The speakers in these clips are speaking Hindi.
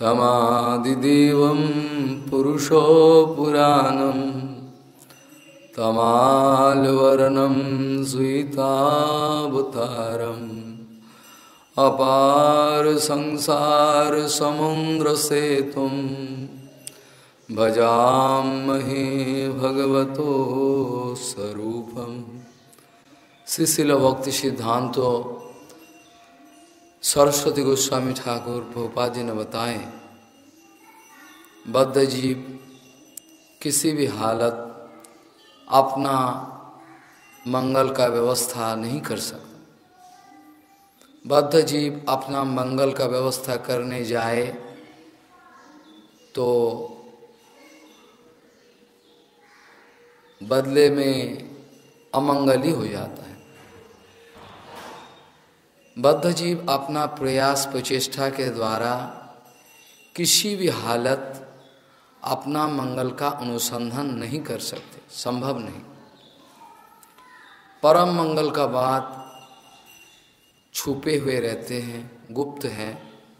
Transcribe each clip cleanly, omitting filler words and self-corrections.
तमादिदेवं पुरुषो पुराणं तमालवर्णं सुवितावतारम् अपार संसार समुद्र सेतुं भजामहे भगवतो स्वरूपम्। श्री शिल भक्ति सिद्धांत सरस्वती गोस्वामी ठाकुर प्रभुपाद जी ने बताए, बद्ध जीव किसी भी हालत अपना मंगल का व्यवस्था नहीं कर सकता। बद्ध जीव अपना मंगल का व्यवस्था करने जाए तो बदले में अमंगल ही हो जाता है। बद्ध जीव अपना प्रयास प्रचेष्टा के द्वारा किसी भी हालत अपना मंगल का अनुसंधान नहीं कर सकते, संभव नहीं। परम मंगल का बात छुपे हुए रहते हैं, गुप्त हैं।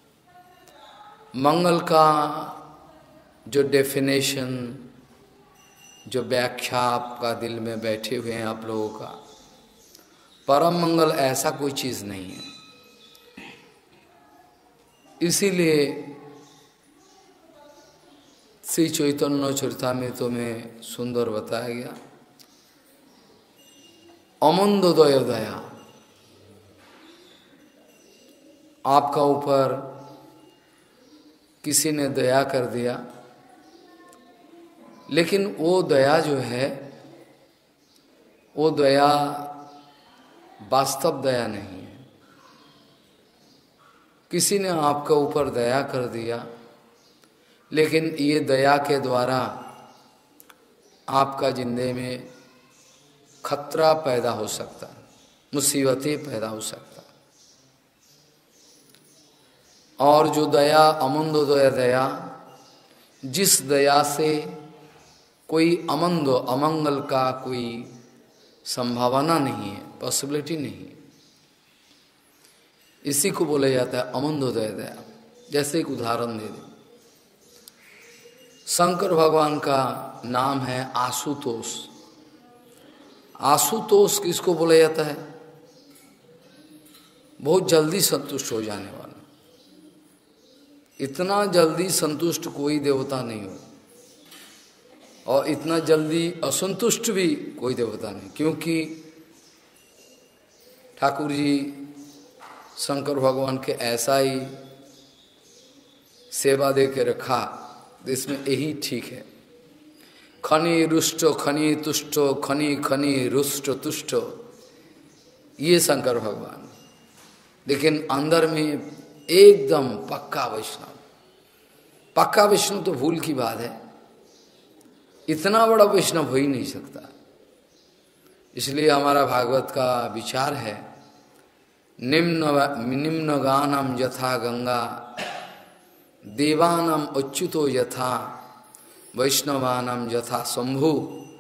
मंगल का जो डेफिनेशन, जो व्याख्या आपका दिल में बैठे हुए हैं आप लोगों का, परम मंगल ऐसा कोई चीज नहीं है। इसीलिए श्री चैतन्य चरितामृत में सुंदर बताया गया, अमंदोदय दया आपका ऊपर किसी ने दया कर दिया, लेकिन वो दया जो है, वो दया वास्तव दया नहीं है। किसी ने आपका ऊपर दया कर दिया, लेकिन ये दया के द्वारा आपका जिंदगी में खतरा पैदा हो सकता है, मुसीबतें पैदा हो सकता है। और जो दया अमंदोदय दया, जिस दया से कोई अमंगल का कोई संभावना नहीं है, पॉसिबिलिटी नहीं है, इसी को बोला जाता है अमंदोदय दया। जैसे एक उदाहरण दे दें, शंकर भगवान का नाम है आशुतोष। आशुतोष किसको बोला जाता है? बहुत जल्दी संतुष्ट हो जाने वाला। इतना जल्दी संतुष्ट कोई देवता नहीं हो, और इतना जल्दी असंतुष्ट भी कोई देवता नहीं, क्योंकि ठाकुर जी शंकर भगवान के ऐसा ही सेवा दे के रखा, इसमें यही ठीक है। खनि रुष्ट खनि तुष्ट, खनि खनि रुष्ट तुष्ट, ये शंकर भगवान। लेकिन अंदर में एकदम पक्का वैष्णव। पक्का वैष्णव तो भूल की बात है, इतना बड़ा वैष्णव हो ही नहीं सकता। इसलिए हमारा भागवत का विचार है, निम्न गानम यथा गंगा, देवानम अच्युतो यथा, वैष्णवानम यथा शंभु,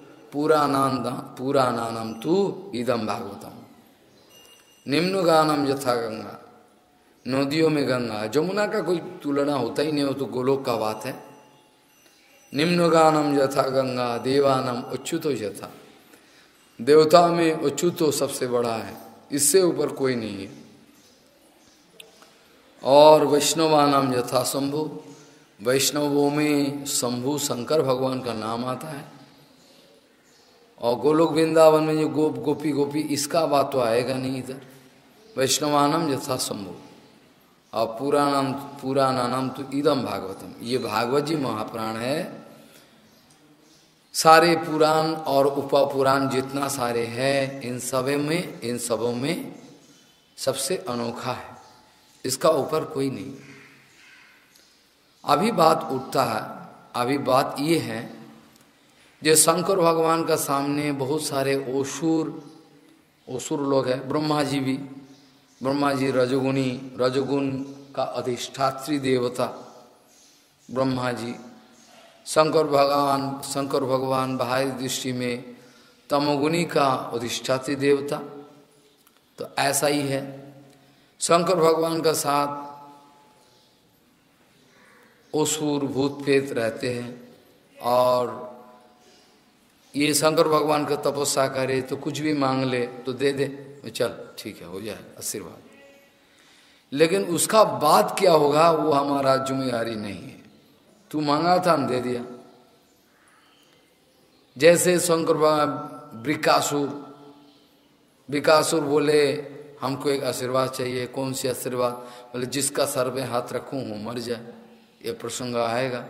पुराणानम तू इदम भागवतम। निम्न गानम यथा गंगा, नदियों में गंगा, जमुना का कोई तुलना होता ही नहीं, हो तो गोलोक का बात है। निम्न गानम यथा गंगा, देवानम अच्युतो यथा, देवता में अच्युतो सबसे बड़ा है, इससे ऊपर कोई नहीं है। और वैष्णवानाम यथा शंभु, वैष्णवों में शंभु शंकर भगवान का नाम आता है। और गोलोक वृंदावन में जो गोपी इसका बात तो आएगा नहीं इधर। वैष्णवानाम यथा शंभु, और पुराणानाम तो इदम भागवतम। ये भागवत जी महापुराण है। सारे पुराण और उपपुराण जितना सारे हैं, इन सबों में सबसे अनोखा है, इसका ऊपर कोई नहीं। अभी बात उठता है, अभी बात ये है, जो शंकर भगवान का सामने बहुत सारे असुर लोग हैं। ब्रह्मा जी भी, ब्रह्मा जी रजोगुण का अधिष्ठात्री देवता ब्रह्मा जी। शंकर भगवान बाहरी दृष्टि में तमोगुणी का अधिष्ठात्री देवता। तो ऐसा ही है, शंकर भगवान का साथ असुर भूत प्रेत रहते हैं, और ये शंकर भगवान का तपस्या करे तो कुछ भी मांग ले तो दे दे, चल ठीक है हो जाए आशीर्वाद। लेकिन उसका बाद क्या होगा वो हमारा जिम्मेदारी नहीं है। तू मांगा था हम दे दिया। जैसे शंकर भगवान विकासुर बोले हमको एक आशीर्वाद चाहिए। कौन सी आशीर्वाद? बोले जिसका सर पे हाथ रखूं वो मर जाए, ये प्रसंग आएगा।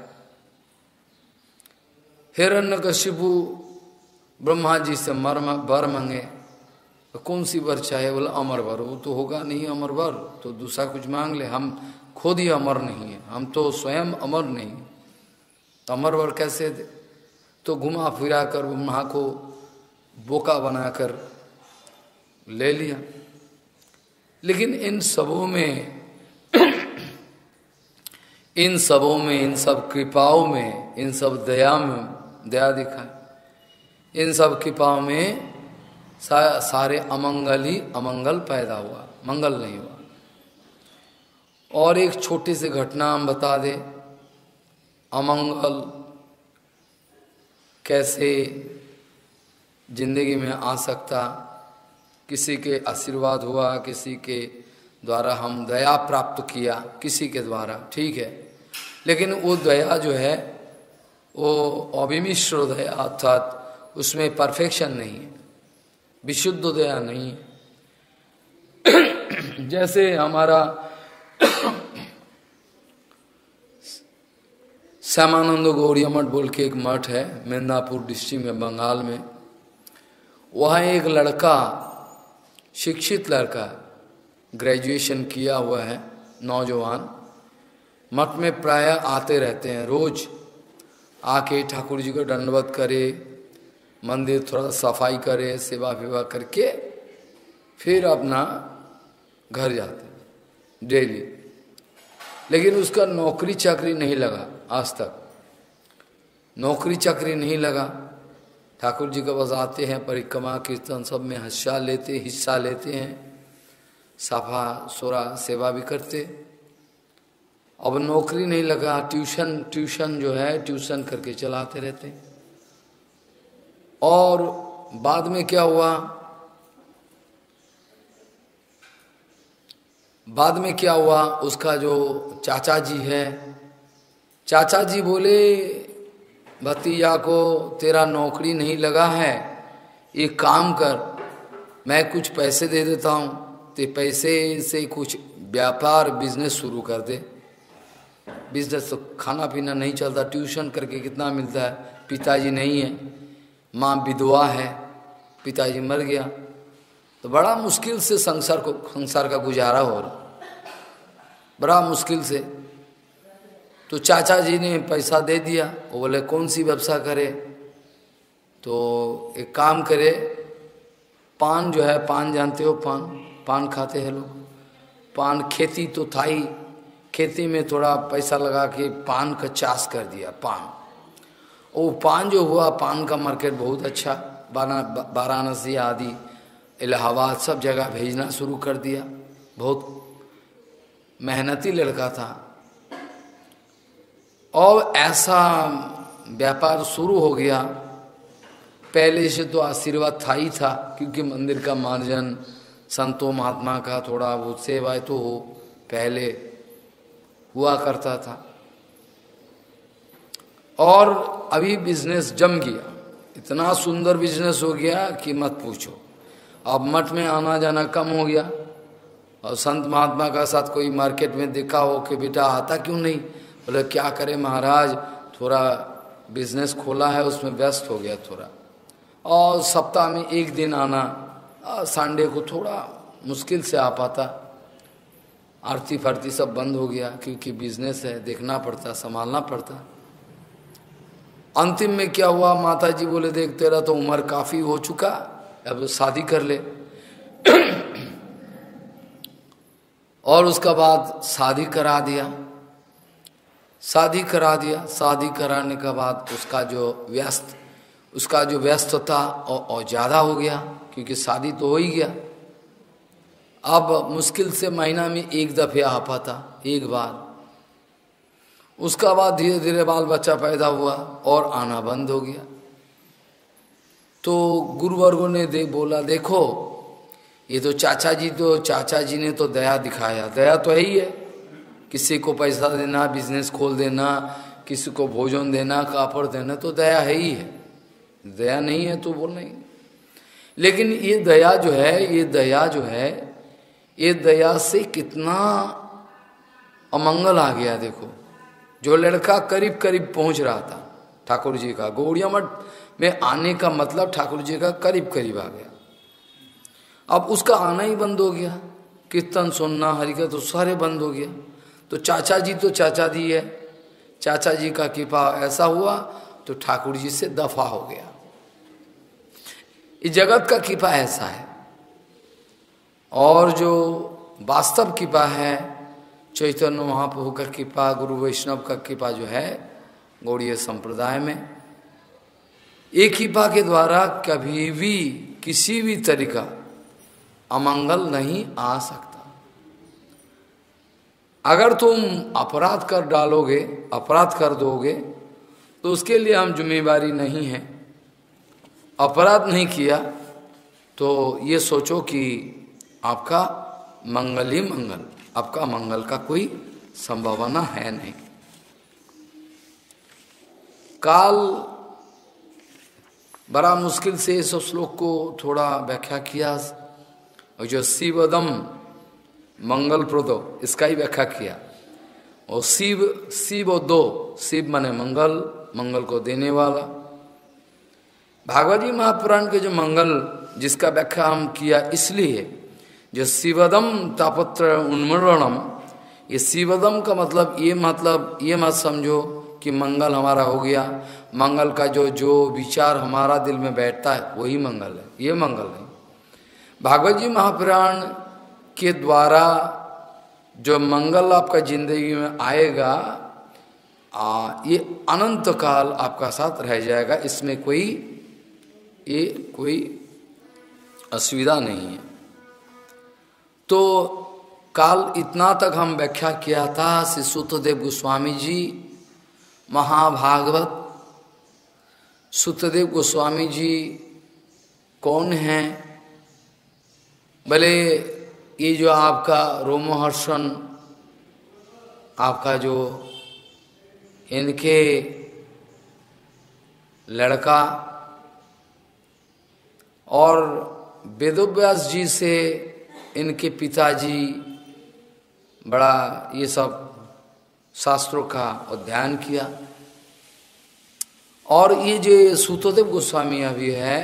हिरण्यकशिपु ब्रह्मा जी से वर मांगे, तो कौन सी वर चाहे? बोला अमर वर। वो तो होगा नहीं अमर वर, तो दूसरा कुछ मांग ले, हम खुद ही अमर नहीं है, हम तो स्वयं अमर नहीं, तो अमर वर कैसे दे? तो घुमा फिरा कर ब्रह्मा को बोका बनाकर ले लिया। लेकिन इन सबों में इन सब कृपाओं में, इन सब दया में दया दिखा, इन सब कृपाओं में सारे अमंगल ही अमंगल पैदा हुआ, मंगल नहीं हुआ। और एक छोटी सी घटना हम बता दे, अमंगल कैसे जिंदगी में आ सकता। किसी के आशीर्वाद हुआ, किसी के द्वारा हम दया प्राप्त किया, किसी के द्वारा, ठीक है, लेकिन वो दया जो है वो अविमिश्र दया, अर्थात उसमें परफेक्शन नहीं है, विशुद्ध दया नहीं है। जैसे हमारा श्यामानंद गौड़िया मठ बोल के एक मठ है मिदनापुर डिस्ट्रिक्ट में, बंगाल में। वहाँ एक लड़का, शिक्षित लड़का, ग्रेजुएशन किया हुआ है, नौजवान, मठ में प्राय आते रहते हैं। रोज आके ठाकुर जी को दंडवत करे, मंदिर थोड़ा सफाई करे, सेवा विवा करके फिर अपना घर जाते हैं डेली। लेकिन उसका नौकरी चाकरी नहीं लगा, आज तक नौकरी चाकरी नहीं लगा। ठाकुर जी के पास आते हैं, परिक्रमा कीर्तन सब में हिस्सा लेते हैं, सफा सोरा सेवा भी करते। अब नौकरी नहीं लगा, ट्यूशन जो है ट्यूशन करके चलाते रहते। और बाद में क्या हुआ, उसका जो चाचा जी है, चाचा जी बोले भतीजा को तेरा नौकरी नहीं लगा है, एक काम कर, मैं कुछ पैसे दे देता हूँ, ते पैसे से कुछ व्यापार बिजनेस शुरू कर दे। बिजनेस तो खाना पीना नहीं चलता, ट्यूशन करके कितना मिलता है, पिताजी नहीं है, माँ विधवा है, पिताजी मर गया, तो बड़ा मुश्किल से संसार का गुजारा हो रहा, बड़ा मुश्किल से। तो चाचा जी ने पैसा दे दिया। वो बोले कौन सी व्यवसाय करे? तो एक काम करे, पान जो है, पान जानते हो, पान खाते हैं लोग, पान खेती तो था ही, खेती में थोड़ा पैसा लगा के पान का चाष कर दिया। वो पान जो हुआ, पान का मार्केट बहुत अच्छा, वाराणसी आदि इलाहाबाद सब जगह भेजना शुरू कर दिया। बहुत मेहनती लड़का था, और ऐसा व्यापार शुरू हो गया। पहले से तो आशीर्वाद था ही था, क्योंकि मंदिर का मार्जन, संतों महात्मा का थोड़ा बहुत सेवा तो पहले हुआ करता था। और अभी बिजनेस जम गया, इतना सुंदर बिजनेस हो गया कि मत पूछो। अब मठ में आना जाना कम हो गया, और संत महात्मा का साथ कोई मार्केट में देखा हो कि बेटा आता क्यों नहीं? बोले क्या करे महाराज, थोड़ा बिजनेस खोला है, उसमें व्यस्त हो गया थोड़ा, और सप्ताह में एक दिन आना, संडे को थोड़ा मुश्किल से आ पाता, आरती फारती सब बंद हो गया, क्योंकि बिजनेस है, देखना पड़ता, संभालना पड़ता। अंतिम में क्या हुआ, माता जी बोले देख तेरा तो उम्र काफी हो चुका, अब शादी कर ले। और उसका बाद शादी करा दिया। शादी कराने के बाद उसका जो व्यस्तता और ज़्यादा हो गया, क्योंकि शादी तो हो ही गया। अब मुश्किल से महीना में एक दफे आ पाता, एक बार। उसका बाद धीरे धीरे बाल बच्चा पैदा हुआ और आना बंद हो गया। तो गुरुवर्गों ने बोला देखो ये तो चाचा जी ने तो दया दिखाया, दया तो है ही है, किसी को पैसा देना, बिजनेस खोल देना, किसी को भोजन देना, कापड़ देना, तो दया है ही है। दया नहीं है तो बोल नहीं। लेकिन ये दया जो है, ये दया से कितना अमंगल आ गया। देखो जो लड़का करीब करीब पहुंच रहा था ठाकुर जी का, गौड़िया मठ में आने का मतलब ठाकुर जी का करीब करीब आ गया, अब उसका आना ही बंद हो गया। कीर्तन सुनना, हरिका तो सारे बंद हो गया। तो चाचा जी है, चाचा जी का कृपा ऐसा हुआ तो ठाकुर जी से दफा हो गया। इस जगत का कृपा ऐसा है। और जो वास्तव कृपा है, चैतन्य महाप्रभु का कृपा, गुरु वैष्णव का कृपा जो है गौड़ीय संप्रदाय में, एक कृपा के द्वारा कभी भी किसी भी तरीका अमंगल नहीं आ सकता। अगर तुम अपराध कर डालोगे, अपराध कर दोगे, तो उसके लिए हम जिम्मेवारी नहीं है। अपराध नहीं किया तो ये सोचो कि आपका मंगल ही मंगल, आपका मंगल का कोई संभावना है नहीं। काल बड़ा मुश्किल से इस श्लोक को थोड़ा व्याख्या किया, और जो शिवदम मंगल प्रोदो, इसका ही व्याख्या किया। और शिव दो, शिव माने मंगल, मंगल को देने वाला। भागवत जी महापुराण के जो मंगल जिसका व्याख्या हम किया, इसलिए जो शिवदम तापत्र उन्मरणम, ये शिवदम का मतलब ये मत समझो कि मंगल हमारा हो गया। मंगल का जो विचार हमारा दिल में बैठता है वही मंगल है, ये मंगल नहीं। भागवत जी महापुराण के द्वारा जो मंगल आपका जिंदगी में आएगा, ये अनंत काल आपका साथ रह जाएगा, इसमें कोई असुविधा नहीं है। तो काल इतना तक हम व्याख्या किया था। श्री सुतदेव गोस्वामी जी महाभागवत, सुतदेव गोस्वामी जी कौन हैं? भले ये जो आपका रोमहर्षण, आपका जो इनके लड़का और वेदव्यास जी से इनके पिताजी बड़ा ये सब शास्त्रों का अध्ययन किया। और ये जो सुतदेव गोस्वामी अभी है,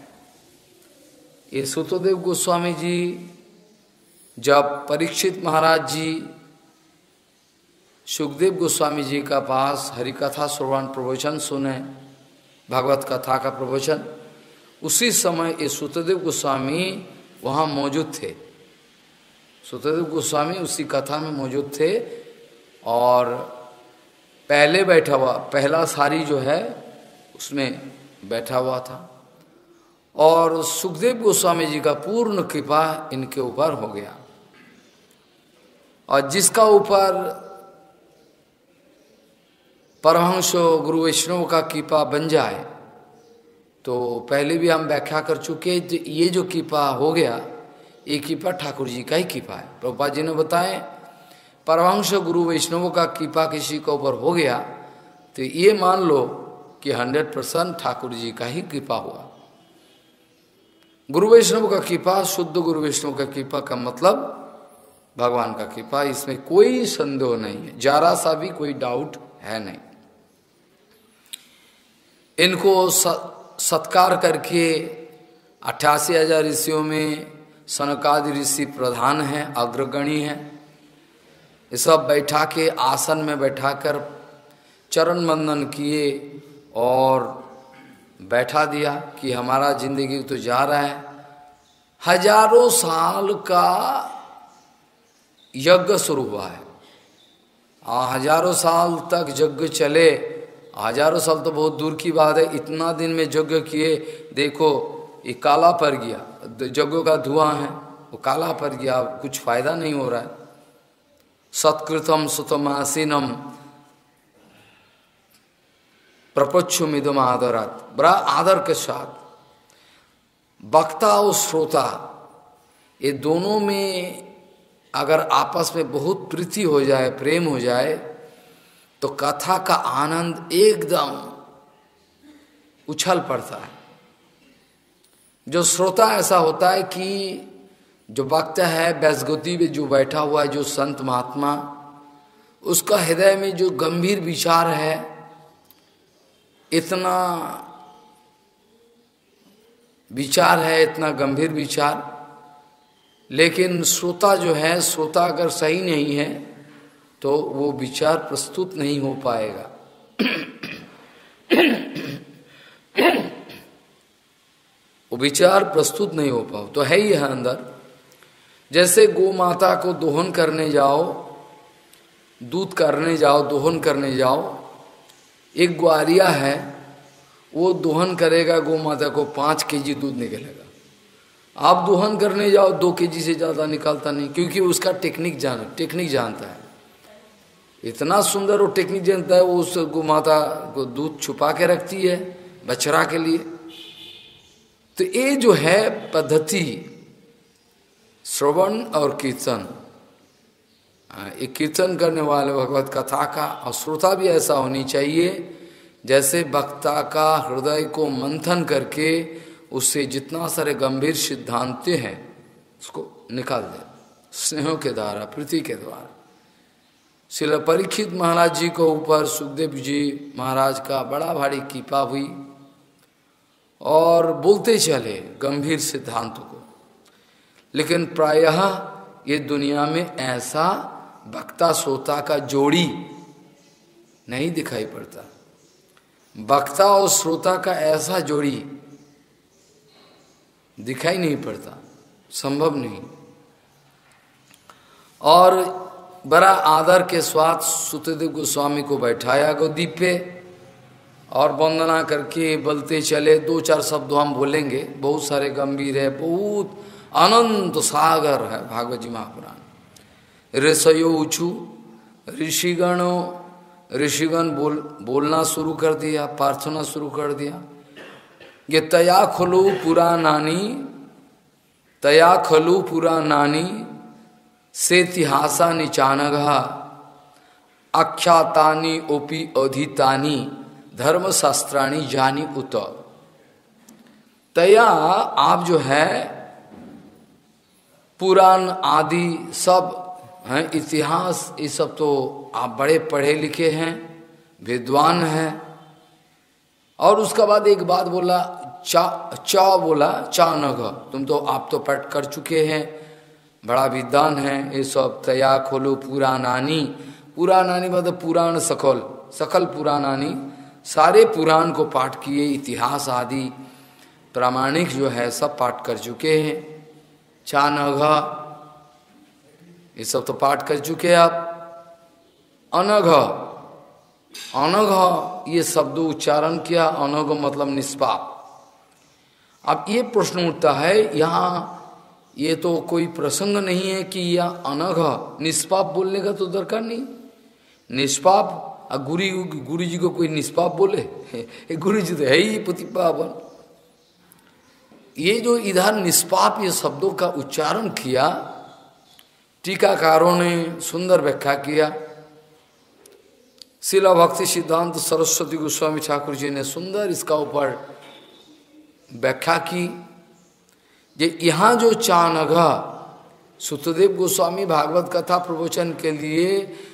ये सुतदेव गोस्वामी जी जब परीक्षित महाराज जी सुखदेव गोस्वामी जी का पास हरिकथा श्रवण प्रवचन सुने, भागवत कथा का प्रवचन, उसी समय ये सुतदेव गोस्वामी वहाँ मौजूद थे। सुतदेव गोस्वामी उसी कथा में मौजूद थे और पहले बैठा हुआ, पहला सारी जो है उसमें बैठा हुआ था। और सुखदेव गोस्वामी जी का पूर्ण कृपा इनके ऊपर हो गया। और जिसका ऊपर परमहंस गुरु वैष्णव का कृपा बन जाए, तो पहले भी हम व्याख्या कर चुके, तो ये जो कृपा हो गया, ये कृपा ठाकुर जी का ही कृपा है। प्रभुपाद जी ने बताए परमहंस गुरु वैष्णव का कृपा किसी के ऊपर हो गया तो ये मान लो कि 100% ठाकुर जी का ही कृपा हुआ। गुरु वैष्णव का कृपा, शुद्ध गुरु वैष्णव का कृपा का मतलब भगवान का कृपा, इसमें कोई संदेह नहीं है, जरा सा भी कोई डाउट है नहीं। इनको सत्कार करके 88,000 ऋषियों में सनकादि ऋषि प्रधान हैं, अग्रगणी हैं। ये सब बैठा के आसन में बैठाकर चरण वंदन किए और बैठा दिया कि हमारा जिंदगी तो जा रहा है। हजारों साल का यज्ञ शुरू हुआ है, हजारों साल तक यज्ञ चले। हजारों साल तो बहुत दूर की बात है, इतना दिन में यज्ञ किए, देखो ये काला पड़ गया, यज्ञों का धुआं है वो काला पड़ गया, कुछ फायदा नहीं हो रहा है। सत्कृतम सुतमासीनम प्रपच्छुमिदम आदरात, बड़ा आदर के साथ। वक्ता और श्रोता ये दोनों में अगर आपस में बहुत प्रीति हो जाए, प्रेम हो जाए, तो कथा का आनंद एकदम उछल पड़ता है। जो श्रोता ऐसा होता है कि जो वक्ता है बैसगति में जो बैठा हुआ है, जो संत महात्मा, उसका हृदय में जो गंभीर विचार है, इतना विचार है, इतना गंभीर विचार, लेकिन श्रोता जो है, श्रोता अगर सही नहीं है तो वो विचार प्रस्तुत नहीं हो पाएगा। वो विचार प्रस्तुत नहीं हो पाओ तो है ही है अंदर। जैसे गौ माता को दोहन करने जाओ, दूध करने जाओ, दोहन करने जाओ, एक ग्वारिया है, वो दोहन करेगा गौ माता को, 5 केजी दूध निकलेगा। आप दोहन करने जाओ 2 केजी से ज़्यादा निकालता नहीं, क्योंकि उसका टेक्निक जानता है। इतना सुंदर वो टेक्निक जानता है, वो उस गौ माता को दूध छुपा के रखती है बछड़ा के लिए। तो ये जो है पद्धति श्रवण और कीर्तन, ये कीर्तन करने वाले भगवत कथा का, और श्रोता भी ऐसा होनी चाहिए जैसे वक्ता का हृदय को मंथन करके उससे जितना सारे गंभीर सिद्धांत हैं उसको निकाल दे स्नेहों के द्वारा, प्रीति के द्वारा। श्रील परीक्षित महाराज जी को ऊपर सुखदेव जी महाराज का बड़ा भारी कृपा हुई और बोलते चले गंभीर सिद्धांतों को। लेकिन प्रायः ये दुनिया में ऐसा वक्ता श्रोता का जोड़ी नहीं दिखाई पड़ता। वक्ता और श्रोता का ऐसा जोड़ी दिखाई नहीं पड़ता, संभव नहीं। और बड़ा आदर के साथ सुतदेव गोस्वामी को बैठाया गद्दी पे और वंदना करके बोलते चले। 2-4 शब्द हम बोलेंगे, बहुत सारे गंभीर है, बहुत अनंत सागर है भागवत जी महापुराण। ऋषयो ऊँचू, ऋषिगण बोलना शुरू कर दिया, प्रार्थना शुरू कर दिया। ये तया खलु पुराणानी सेतिहासानि चानघा आख्यातानि ओपि अधीतानि धर्मशास्त्राणि जानी उत। तया आप जो है पुराण आदि सब हैं, इतिहास, ये सब तो आप बड़े पढ़े लिखे हैं, विद्वान हैं। और उसका बाद एक बात बोला, बोला चानघ, आप तो पढ़ कर चुके हैं, बड़ा विद्वान है। ये सब तया खोलो पुराणानी, पुराणानी मतलब पुराण सकल पुराणानी, सारे पुराण को पाठ किए, इतिहास आदि प्रामाणिक जो है सब पाठ कर चुके हैं। चानघ ये सब तो पाठ कर चुके हैं आप। अनघ, अनघ ये शब्द उच्चारण किया, अनघ मतलब निष्पाप। अब ये प्रश्न उठता है, यहाँ ये तो कोई प्रसंग नहीं है कि यह अनघ, निष्पाप बोलने का तो दरकार नहीं। निष्पाप, गुरु जी को कोई निष्पाप बोले? गुरु जी तो है ही पतिपावन। ये जो इधर निष्पाप ये शब्दों का उच्चारण किया, टीकाकारों ने सुंदर व्याख्या किया। शिला भक्ति सिद्धांत सरस्वती गोस्वामी ठाकुर जी ने सुंदर इसका ऊपर व्याख्या की। ये यहाँ जो चानघ, सुतदेव गोस्वामी भागवत कथा प्रवचन के लिए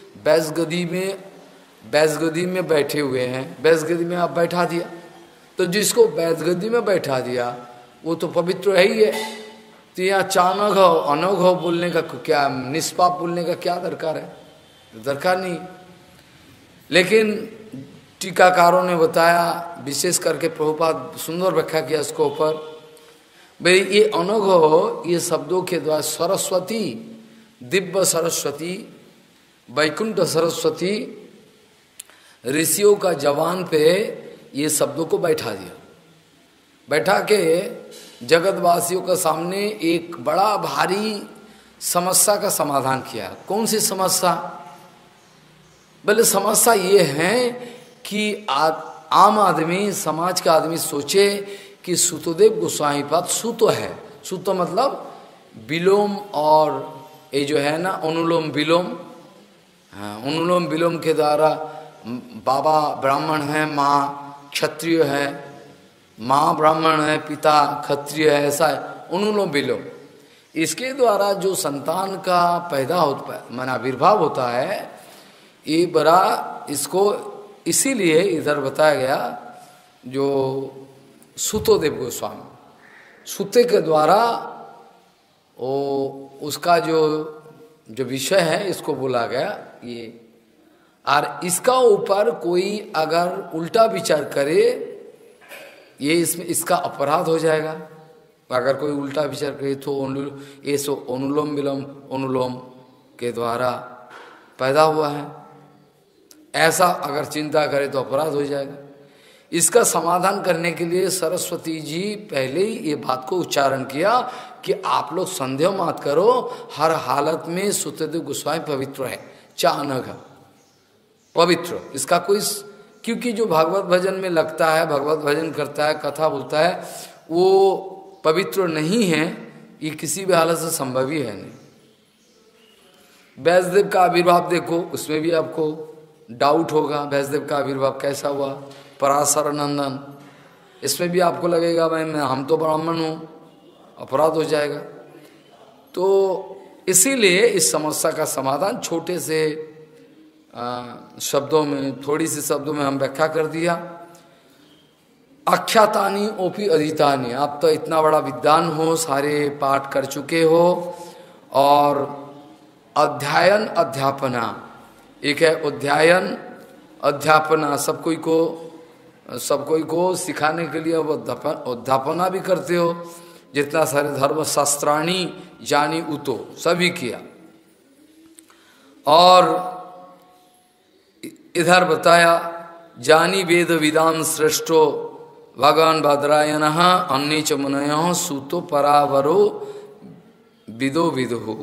बैसगदी में बैठे हुए हैं। बैसगदी में आप बैठा दिया तो जिसको बैसगदी में बैठा दिया वो तो पवित्र है ही है। तो यहाँ चानघ अनघ बोलने का क्या, निष्पाप बोलने का क्या दरकार है? दरकार नहीं। लेकिन टीकाकारों ने बताया, विशेष करके प्रभुपाद सुंदर व्याख्या किया इसको ऊपर, भाई ये अनघ ये शब्दों के द्वारा सरस्वती, दिव्य सरस्वती, वैकुंठ सरस्वती, ऋषियों का जवान पे ये शब्दों को बैठा दिया। बैठा के जगतवासियों का सामने एक बड़ा भारी समस्या का समाधान किया। कौन सी समस्या? बोले समस्या ये है कि आम आदमी, समाज का आदमी सोचे कि सुतदेव गोस्वामी पाद सुतो है। सुतो मतलब विलोम, और ये जो है ना अनुलोम विलोम, हाँ, अनुलोम विलोम के द्वारा बाबा ब्राह्मण है, माँ क्षत्रिय है, माँ ब्राह्मण है, पिता क्षत्रिय है, ऐसा है अनुलोम विलोम। इसके द्वारा जो संतान का पैदा होता है, माना आविर्भाव होता है, ये बड़ा इसको इसीलिए इधर बताया गया जो सुतोदेव गोस्वामी, सुते के द्वारा वो उसका जो विषय है इसको बोला गया ये। और इसका ऊपर कोई अगर उल्टा विचार करे, ये इसमें इसका अपराध हो जाएगा। अगर कोई उल्टा विचार करे तो ये सो अनुलोम विलोम, अनुलोम के द्वारा पैदा हुआ है, ऐसा अगर चिंता करे तो अपराध हो जाएगा। इसका समाधान करने के लिए सरस्वती जी पहले ही ये बात को उच्चारण किया कि आप लोग संदेह मत करो, हर हालत में सुतदेव गोस्वामी पवित्र है, चानक है पवित्र। इसका कोई, क्योंकि जो भागवत भजन में लगता है, भगवत भजन करता है, कथा बोलता है, वो पवित्र नहीं है, ये किसी भी हालत से संभव ही है नहीं। व्यासदेव का आविर्भाव देखो, उसमें भी आपको डाउट होगा व्यासदेव का आविर्भाव कैसा हुआ, पराशर नंदन, इसमें भी आपको लगेगा भाई हम तो ब्राह्मण हूँ, अपराध हो जाएगा। तो इसीलिए इस समस्या का समाधान छोटे से शब्दों में, थोड़ी सी शब्दों में हम व्याख्या कर दिया। आख्यातानी ओपी अधीतानी, आप तो इतना बड़ा विद्वान हो, सारे पाठ कर चुके हो, और अध्ययन अध्यापना, एक है अध्ययन अध्यापना, सब कोई को सिखाने के लिए अध्यापना भी करते हो। जितना सारे धर्म शास्त्राणी जानी उतो सभी किया। और इधर बताया जानी वेद विदान श्रेष्ठो भगवान भद्रायण अन्य च मुनय सूतो परावरो विदो विदुहु।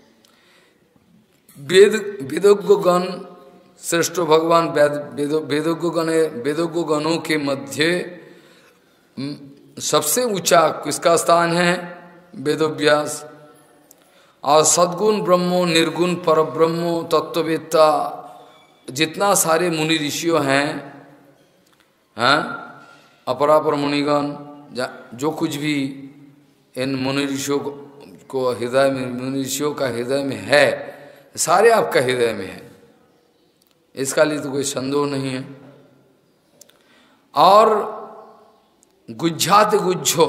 वेदोगण श्रेष्ठो भगवान वेदोगण गणों के मध्य सबसे ऊंचा किसका स्थान है? वेदोव्यास। और सद्गुण ब्रह्मो निर्गुण पर ब्रह्मो तत्ववेत्ता, जितना सारे मुनि ऋषियों हैं, अपरापर मुनिगण, जो कुछ भी इन मुनि ऋषियों को हृदय में, मुनि ऋषियों का हृदय में है, सारे आपका हृदय में है, इसका लिए तो कोई संदेह नहीं है। और गुज्जात गुज्जो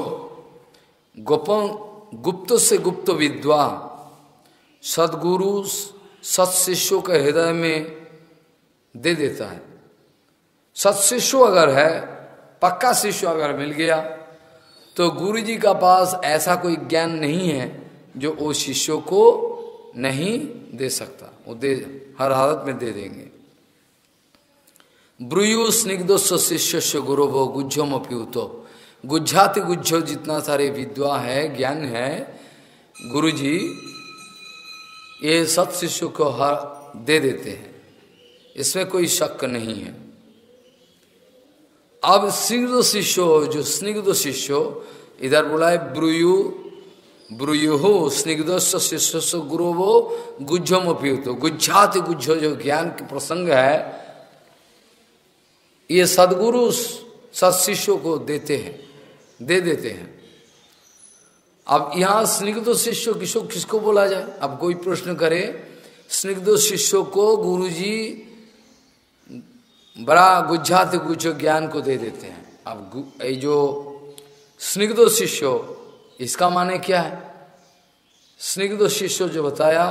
गुप्त से गुप्त विद्वा, सदगुरु सत्शिष्यों के हृदय में दे देता है। सत्शिष्य अगर है, पक्का शिष्य अगर मिल गया, तो गुरु जी का पास ऐसा कोई ज्ञान नहीं है जो वो शिष्यों को नहीं दे सकता, वो दे, हर हालत में दे देंगे। ब्रूयु स्निग्धोस्व शिष्य गुरुभो गुज्जोम अप्युतो, गुज्जाति गुज्जो, जितना सारे विद्वा है, ज्ञान है, गुरु जी ये सत शिष्य को हर दे देते हैं, इसमें कोई शक नहीं है। अब स्निग्ध शिष्यो, जो स्निग्ध शिष्यो इधर बोला है ब्रूयु, ब्रूयु हो स्निग्धस्व शिष्य गुरुवो गुज्जोम अप्युतो, गुज्जाति गुज्जो जो ज्ञान के प्रसंग है, ये सदगुरु सत्शिष्यों को देते हैं, दे देते हैं। अब यहाँ स्निग्ध शिष्य किसको बोला जाए? अब कोई प्रश्न करे, स्निग्ध शिष्यों को गुरुजी बड़ा गुज्जाति गुज्जो ज्ञान को दे देते हैं। अब ये जो स्निग्ध शिष्य, इसका माने क्या है? स्निग्ध शिष्य जो बताया,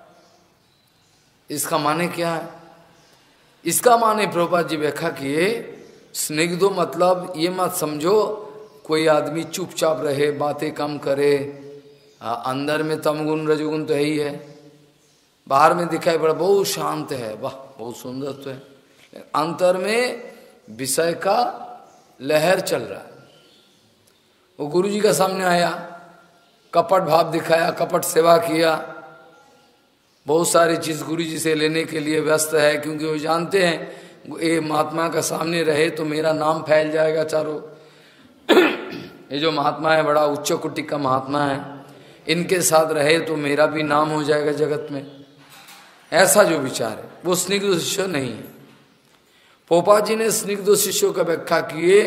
इसका माने क्या है? इसका माने प्रभुपाद जी व्याख्या किए, स्निग्धो मतलब ये मत समझो कोई आदमी चुपचाप रहे, बातें कम करे, अंदर में तमगुण रजोगुण तो है ही है, बाहर में दिखाई पड़ा बहुत शांत है, वाह बहुत सुंदर तो है, अंतर में विषय का लहर चल रहा है। वो गुरु जी का सामने आया, कपट भाव दिखाया, कपट सेवा किया, बहुत सारी चीज गुरु जी से लेने के लिए व्यस्त है, क्योंकि वो जानते हैं ये महात्मा का सामने रहे तो मेरा नाम फैल जाएगा चारों। ये जो महात्मा है बड़ा उच्च कोटि का महात्मा है, इनके साथ रहे तो मेरा भी नाम हो जाएगा जगत में, ऐसा जो विचार है वो स्निग्ध शिष्य नहीं है। पोपा जी ने स्निग्ध शिष्यों का व्याख्या किए,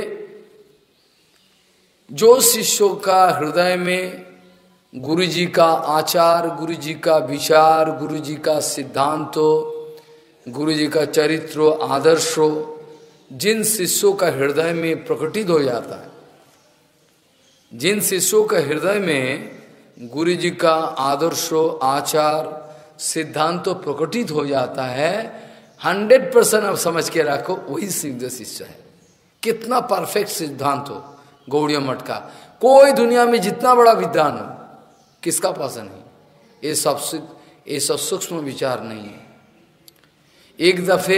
जो शिष्यों का हृदय में गुरु जी का आचार, गुरु जी का विचार, गुरु जी का सिद्धांतों, गुरु जी का चरित्र आदर्शों, जिन शिष्यों का हृदय में प्रकटित हो जाता है, जिन शिष्यों का हृदय में गुरु जी का आदर्शों, आचार, सिद्धांतों प्रकटित हो जाता है, 100% आप समझ के रखो वही सिद्ध शिष्य है। कितना परफेक्ट सिद्धांत हो गौड़ीय मठ का, कोई दुनिया में जितना बड़ा विद्वान हो किसका पास नहीं, ये सब सूक्ष्म विचार नहीं है। एक दफे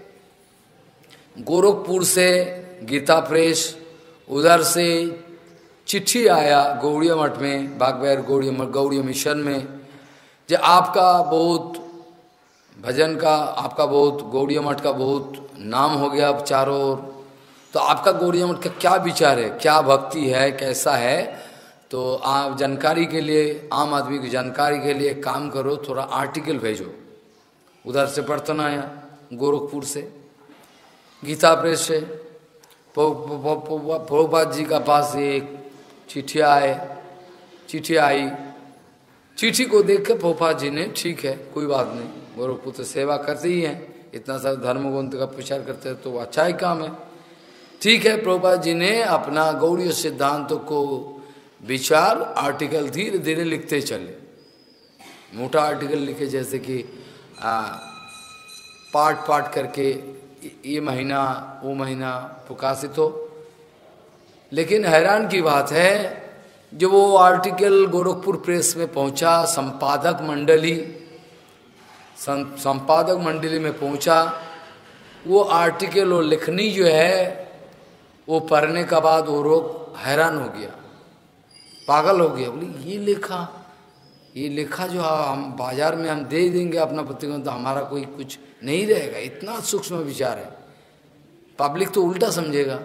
गोरखपुर से गीता प्रेस, उधर से चिट्ठी आया गौड़ीय मठ में, बागबैर गौड़ीय मिशन में, जो आपका बहुत भजन का, आपका बहुत गौड़ीय मठ का बहुत नाम हो गया अब चारों ओर, तो आपका गौड़ीय मठ का क्या विचार है, क्या भक्ति है, कैसा है, तो आप जानकारी के लिए, आम आदमी की जानकारी के लिए काम करो, थोड़ा आर्टिकल भेजो। उधर से बर्तन आया गोरखपुर से, गीता प्रेस से, प्रभुपाद जी का पास एक चिट्ठी आई। चिट्ठी को देख के प्रभुपाद जी ने, ठीक है कोई बात नहीं, गोरखपुर से सेवा करते ही हैं, इतना सारा धर्म ग्रंथ का प्रचार करते हैं तो अच्छा ही काम है, ठीक है। प्रभुपाद जी ने अपना गौड़ीय सिद्धांतों को विचार आर्टिकल धीरे धीरे लिखते चले, मोटा आर्टिकल लिखे, जैसे कि पार्ट करके ये महीना वो महीना प्रकाशित हो। लेकिन हैरान की बात है, जब वो आर्टिकल गोरखपुर प्रेस में पहुंचा, संपादक मंडली में पहुंचा, वो आर्टिकल और लेखनी जो है वो पढ़ने का बाद वो लोग हैरान हो गया, पागल हो गया, बोले ये लेखा जो हम बाजार में हम दे देंगे अपना पत्रिका, तो हमारा कोई कुछ नहीं रहेगा, इतना सूक्ष्म विचार है, पब्लिक तो उल्टा समझेगा,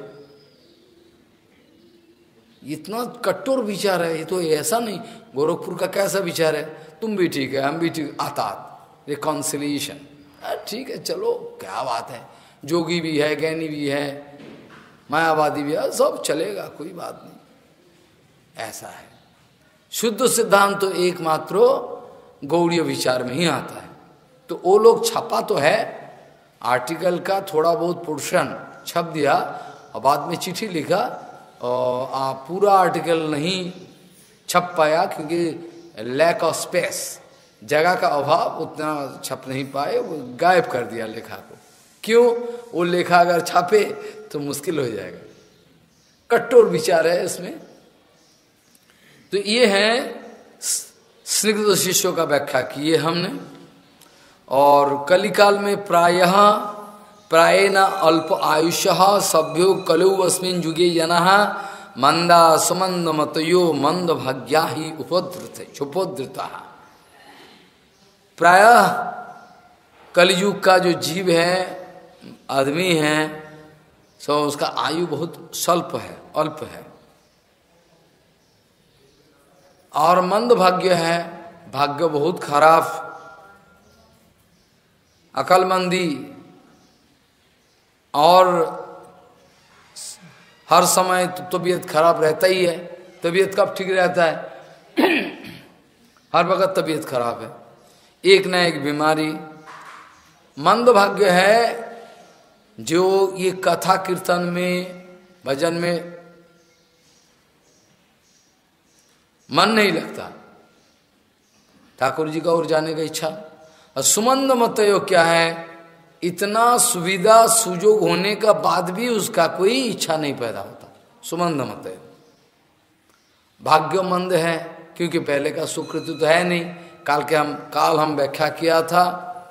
इतना कठोर विचार है। ये तो ऐसा नहीं, गोरखपुर का कैसा विचार है, तुम भी ठीक है हम भी ठीक, आतात रिकॉन्सिलिएशन, ठीक है चलो क्या बात है, जोगी भी है, ज्ञानी भी है, मायावादी भी है, सब चलेगा, कोई बात नहीं, ऐसा है। शुद्ध सिद्धांत तो एकमात्र गौड़ीय विचार में ही आता है। तो वो लोग छपा तो है आर्टिकल का, थोड़ा बहुत पोर्शन छप दिया और बाद में चिट्ठी लिखा, और पूरा आर्टिकल नहीं छप पाया क्योंकि लैक ऑफ स्पेस, जगह का अभाव, उतना छप नहीं पाए, वो गायब कर दिया लेखा को। क्यों? वो लेखा अगर छापे तो मुश्किल हो जाएगा, कठोर विचार है इसमें। तो ये है स्निग्ध शिष्यों का व्याख्या किए हमने। और कलिकाल में प्रायेण अल्प आयुष्य सभ्यो कलौ अस्मिन् युगे जनः मंदा सुमंद मतयो मंद भाग्या ही उपद्रुता। प्रायः कलयुग का जो जीव है, आदमी है, सो उसका आयु बहुत स्वल्प है, अल्प है, और मंद भाग्य है, भाग्य बहुत खराब, अकलमंदी, और हर समय तबीयत खराब रहता ही है। तबीयत कब ठीक रहता है? हर वक्त तबीयत खराब है, एक न एक बीमारी। मंद भाग्य है जो ये कथा कीर्तन में, भजन में मन नहीं लगता, ठाकुर जी का ओर जाने का इच्छा। और सुमंद मतयो क्या है, इतना सुविधा सुजोग होने का बाद भी उसका कोई इच्छा नहीं पैदा होता, सुमंद मतयो। भाग्यमंद है क्योंकि पहले का सुकृति तो है नहीं। काल हम व्याख्या किया था,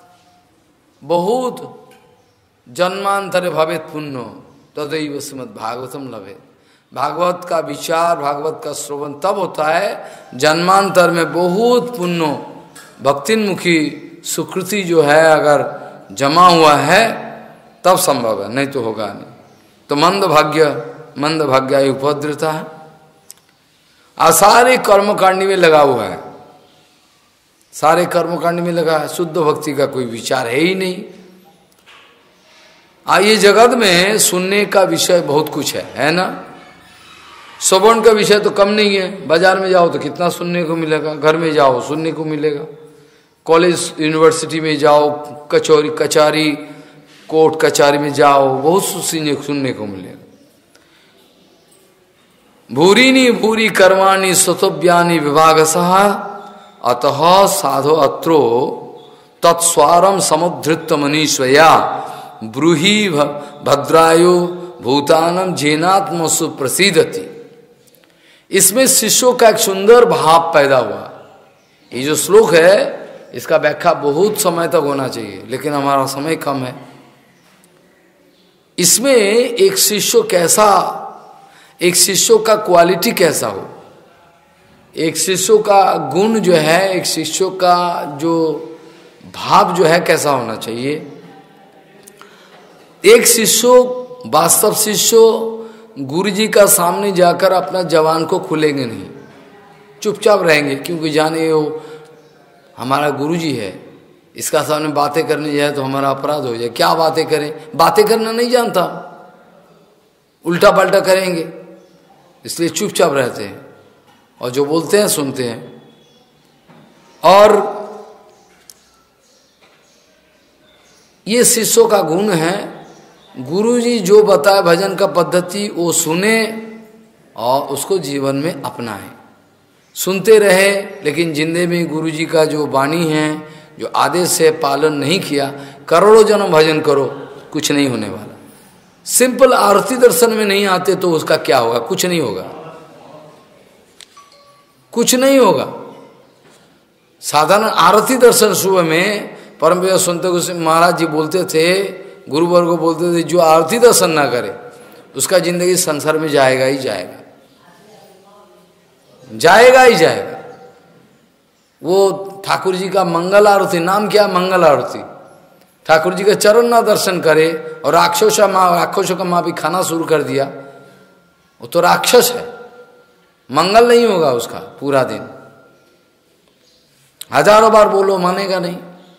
बहुत जन्मांतरे भवेत पुण्यो तदैव श्रीमद् भागवतम लभेत। भागवत का विचार, भागवत का श्रवण तब होता है जन्मांतर में बहुत पुण्य, भक्तिन्मुखी सुकृति जो है अगर जमा हुआ है तब संभव है, नहीं तो होगा नहीं। तो मंद भाग्य उपद्रता है, सारे कर्मकांडी में लगा हुआ है, सारे कर्मकांड में लगा है, शुद्ध भक्ति का कोई विचार है ही नहीं। ये जगत में सुनने का विषय बहुत कुछ है ना। श्रवण का विषय तो कम नहीं है। बाजार में जाओ तो कितना सुनने को मिलेगा, घर में जाओ सुनने को मिलेगा, कॉलेज यूनिवर्सिटी में जाओ, कचहरी कोर्ट कचहरी में जाओ, बहुत सुनने को मिलेगा। भूरी कर्माणि स्वतव्यानि विभागसः अतः साधो अत्रो तत्स्वारम समुद्धृत मनीषया ब्रूहि भद्रायो भूतानम जेनात्मसु प्रसिद्धति। इसमें शिष्यों का एक सुंदर भाव पैदा हुआ। ये जो श्लोक है इसका व्याख्या बहुत समय तक होना चाहिए, लेकिन हमारा समय कम है। इसमें एक शिष्य कैसा, एक शिष्यों का क्वालिटी कैसा हो, एक शिष्यों का गुण जो है, एक शिष्यों का जो भाव जो है कैसा होना चाहिए। एक शिष्य, वास्तव शिष्य गुरु जी का सामने जाकर अपना जवान को खुलेंगे नहीं, चुपचाप रहेंगे, क्योंकि जाने वो हमारा गुरु जी है, इसका सामने बातें करने जाए तो हमारा अपराध हो जाए। क्या बातें करें, बातें करना नहीं जानता, उल्टा पल्टा करेंगे, इसलिए चुपचाप रहते हैं और जो बोलते हैं सुनते हैं। और ये शिष्यों का गुण है, गुरुजी जो बताए भजन का पद्धति वो सुने और उसको जीवन में अपनाए। सुनते रहे लेकिन जिंदगी में गुरुजी का जो वाणी है, जो आदेश है, पालन नहीं किया, करोड़ों जन्म भजन करो, कुछ नहीं होने वाला। सिंपल आरती दर्शन में नहीं आते तो उसका क्या होगा, कुछ नहीं होगा, कुछ नहीं होगा। साधारण आरती दर्शन सुबह में परम पूज्य संत गोस्वामी महाराज जी बोलते थे, गुरुवर को बोलते थे, जो आरती दर्शन ना करे उसका जिंदगी संसार में जाएगा ही जाएगा, जाएगा ही जाएगा। वो ठाकुर जी का मंगल आरती, नाम क्या, मंगल आरती, ठाकुर जी का चरण ना दर्शन करे और राक्षसों का माँ भी खाना शुरू कर दिया, वो तो राक्षस है, मंगल नहीं होगा उसका पूरा दिन। हजारों बार बोलो मानेगा नहीं।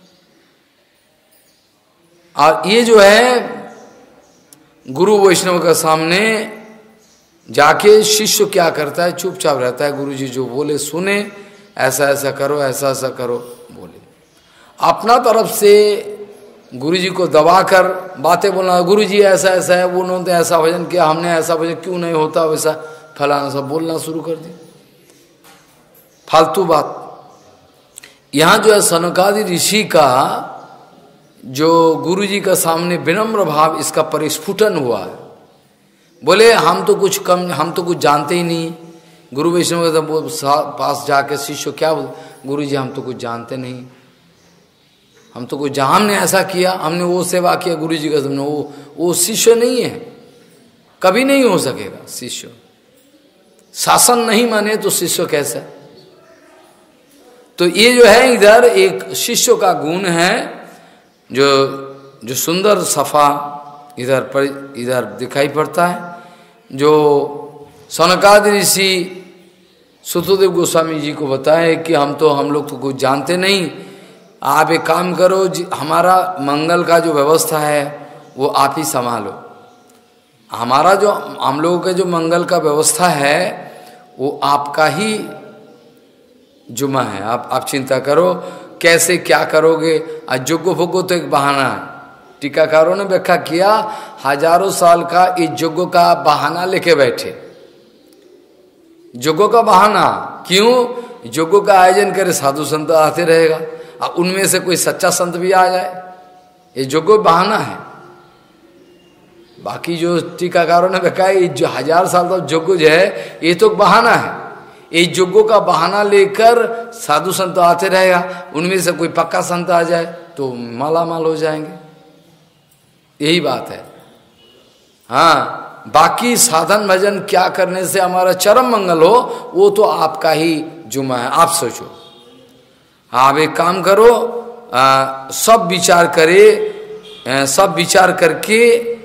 और ये जो है गुरु वैष्णव के सामने जाके शिष्य क्या करता है, चुपचाप रहता है। गुरु जी जो बोले सुने, ऐसा ऐसा करो, ऐसा ऐसा करो बोले। अपना तरफ से गुरु जी को दबाकर बातें बोलना, गुरु जी ऐसा ऐसा है, वो उन्होंने ऐसा भजन किया, हमने ऐसा भजन क्यों नहीं होता वैसा, फलाना सब बोलना शुरू कर दिया, फालतू बात। यहाँ जो है सनकादि ऋषि का जो गुरु जी का सामने विनम्र भाव, इसका परिस्फुटन हुआ है। बोले हम तो कुछ कम, हम तो कुछ जानते ही नहीं। गुरु वैष्णव के पास जाके शिष्य क्या बोल, गुरु जी हम तो कुछ जानते नहीं, हम तो कुछ हमने ऐसा किया, हमने वो सेवा किया गुरु जी का सामने। वो शिष्य नहीं है, कभी नहीं हो सकेगा शिष्य। शासन नहीं माने तो शिष्य कैसा। तो ये जो है इधर एक शिष्य का गुण है, जो सुंदर सफा इधर दिखाई पड़ता है। जो सनकादि ऋषि सुतदेव गोस्वामी जी को बताए कि हम लोग तो कुछ जानते नहीं, आप एक काम करो, हमारा मंगल का जो व्यवस्था है वो आप ही संभालो। हमारा जो हम लोगों के जो मंगल का व्यवस्था है वो आपका ही जुम्मा है, आप चिंता करो कैसे क्या करोगे। यज्ञ भोगो तो एक बहाना है, टीकाकारों ने व्याख्या किया, हजारों साल का इस यज्ञ का बहाना लेके बैठे। यज्ञ का बहाना क्यों, यज्ञ का आयोजन करे, साधु संत आते रहेगा, और उनमें से कोई सच्चा संत भी आ जाए, ये यज्ञ बहाना है। बाकी जो टीकाकारों ने व्याख्या, ये जो 1000 साल का यज्ञ जो है ये तो बहाना है। ये यज्ञों का बहाना लेकर साधु संत आते रहेगा, उनमें से कोई पक्का संत आ जाए तो माला माल हो जाएंगे, यही बात है। हाँ, बाकी साधन भजन क्या करने से हमारा चरम मंगल हो, वो तो आपका ही जुम्मा है, आप सोचो। आप एक काम करो, सब विचार करे, सब विचार करके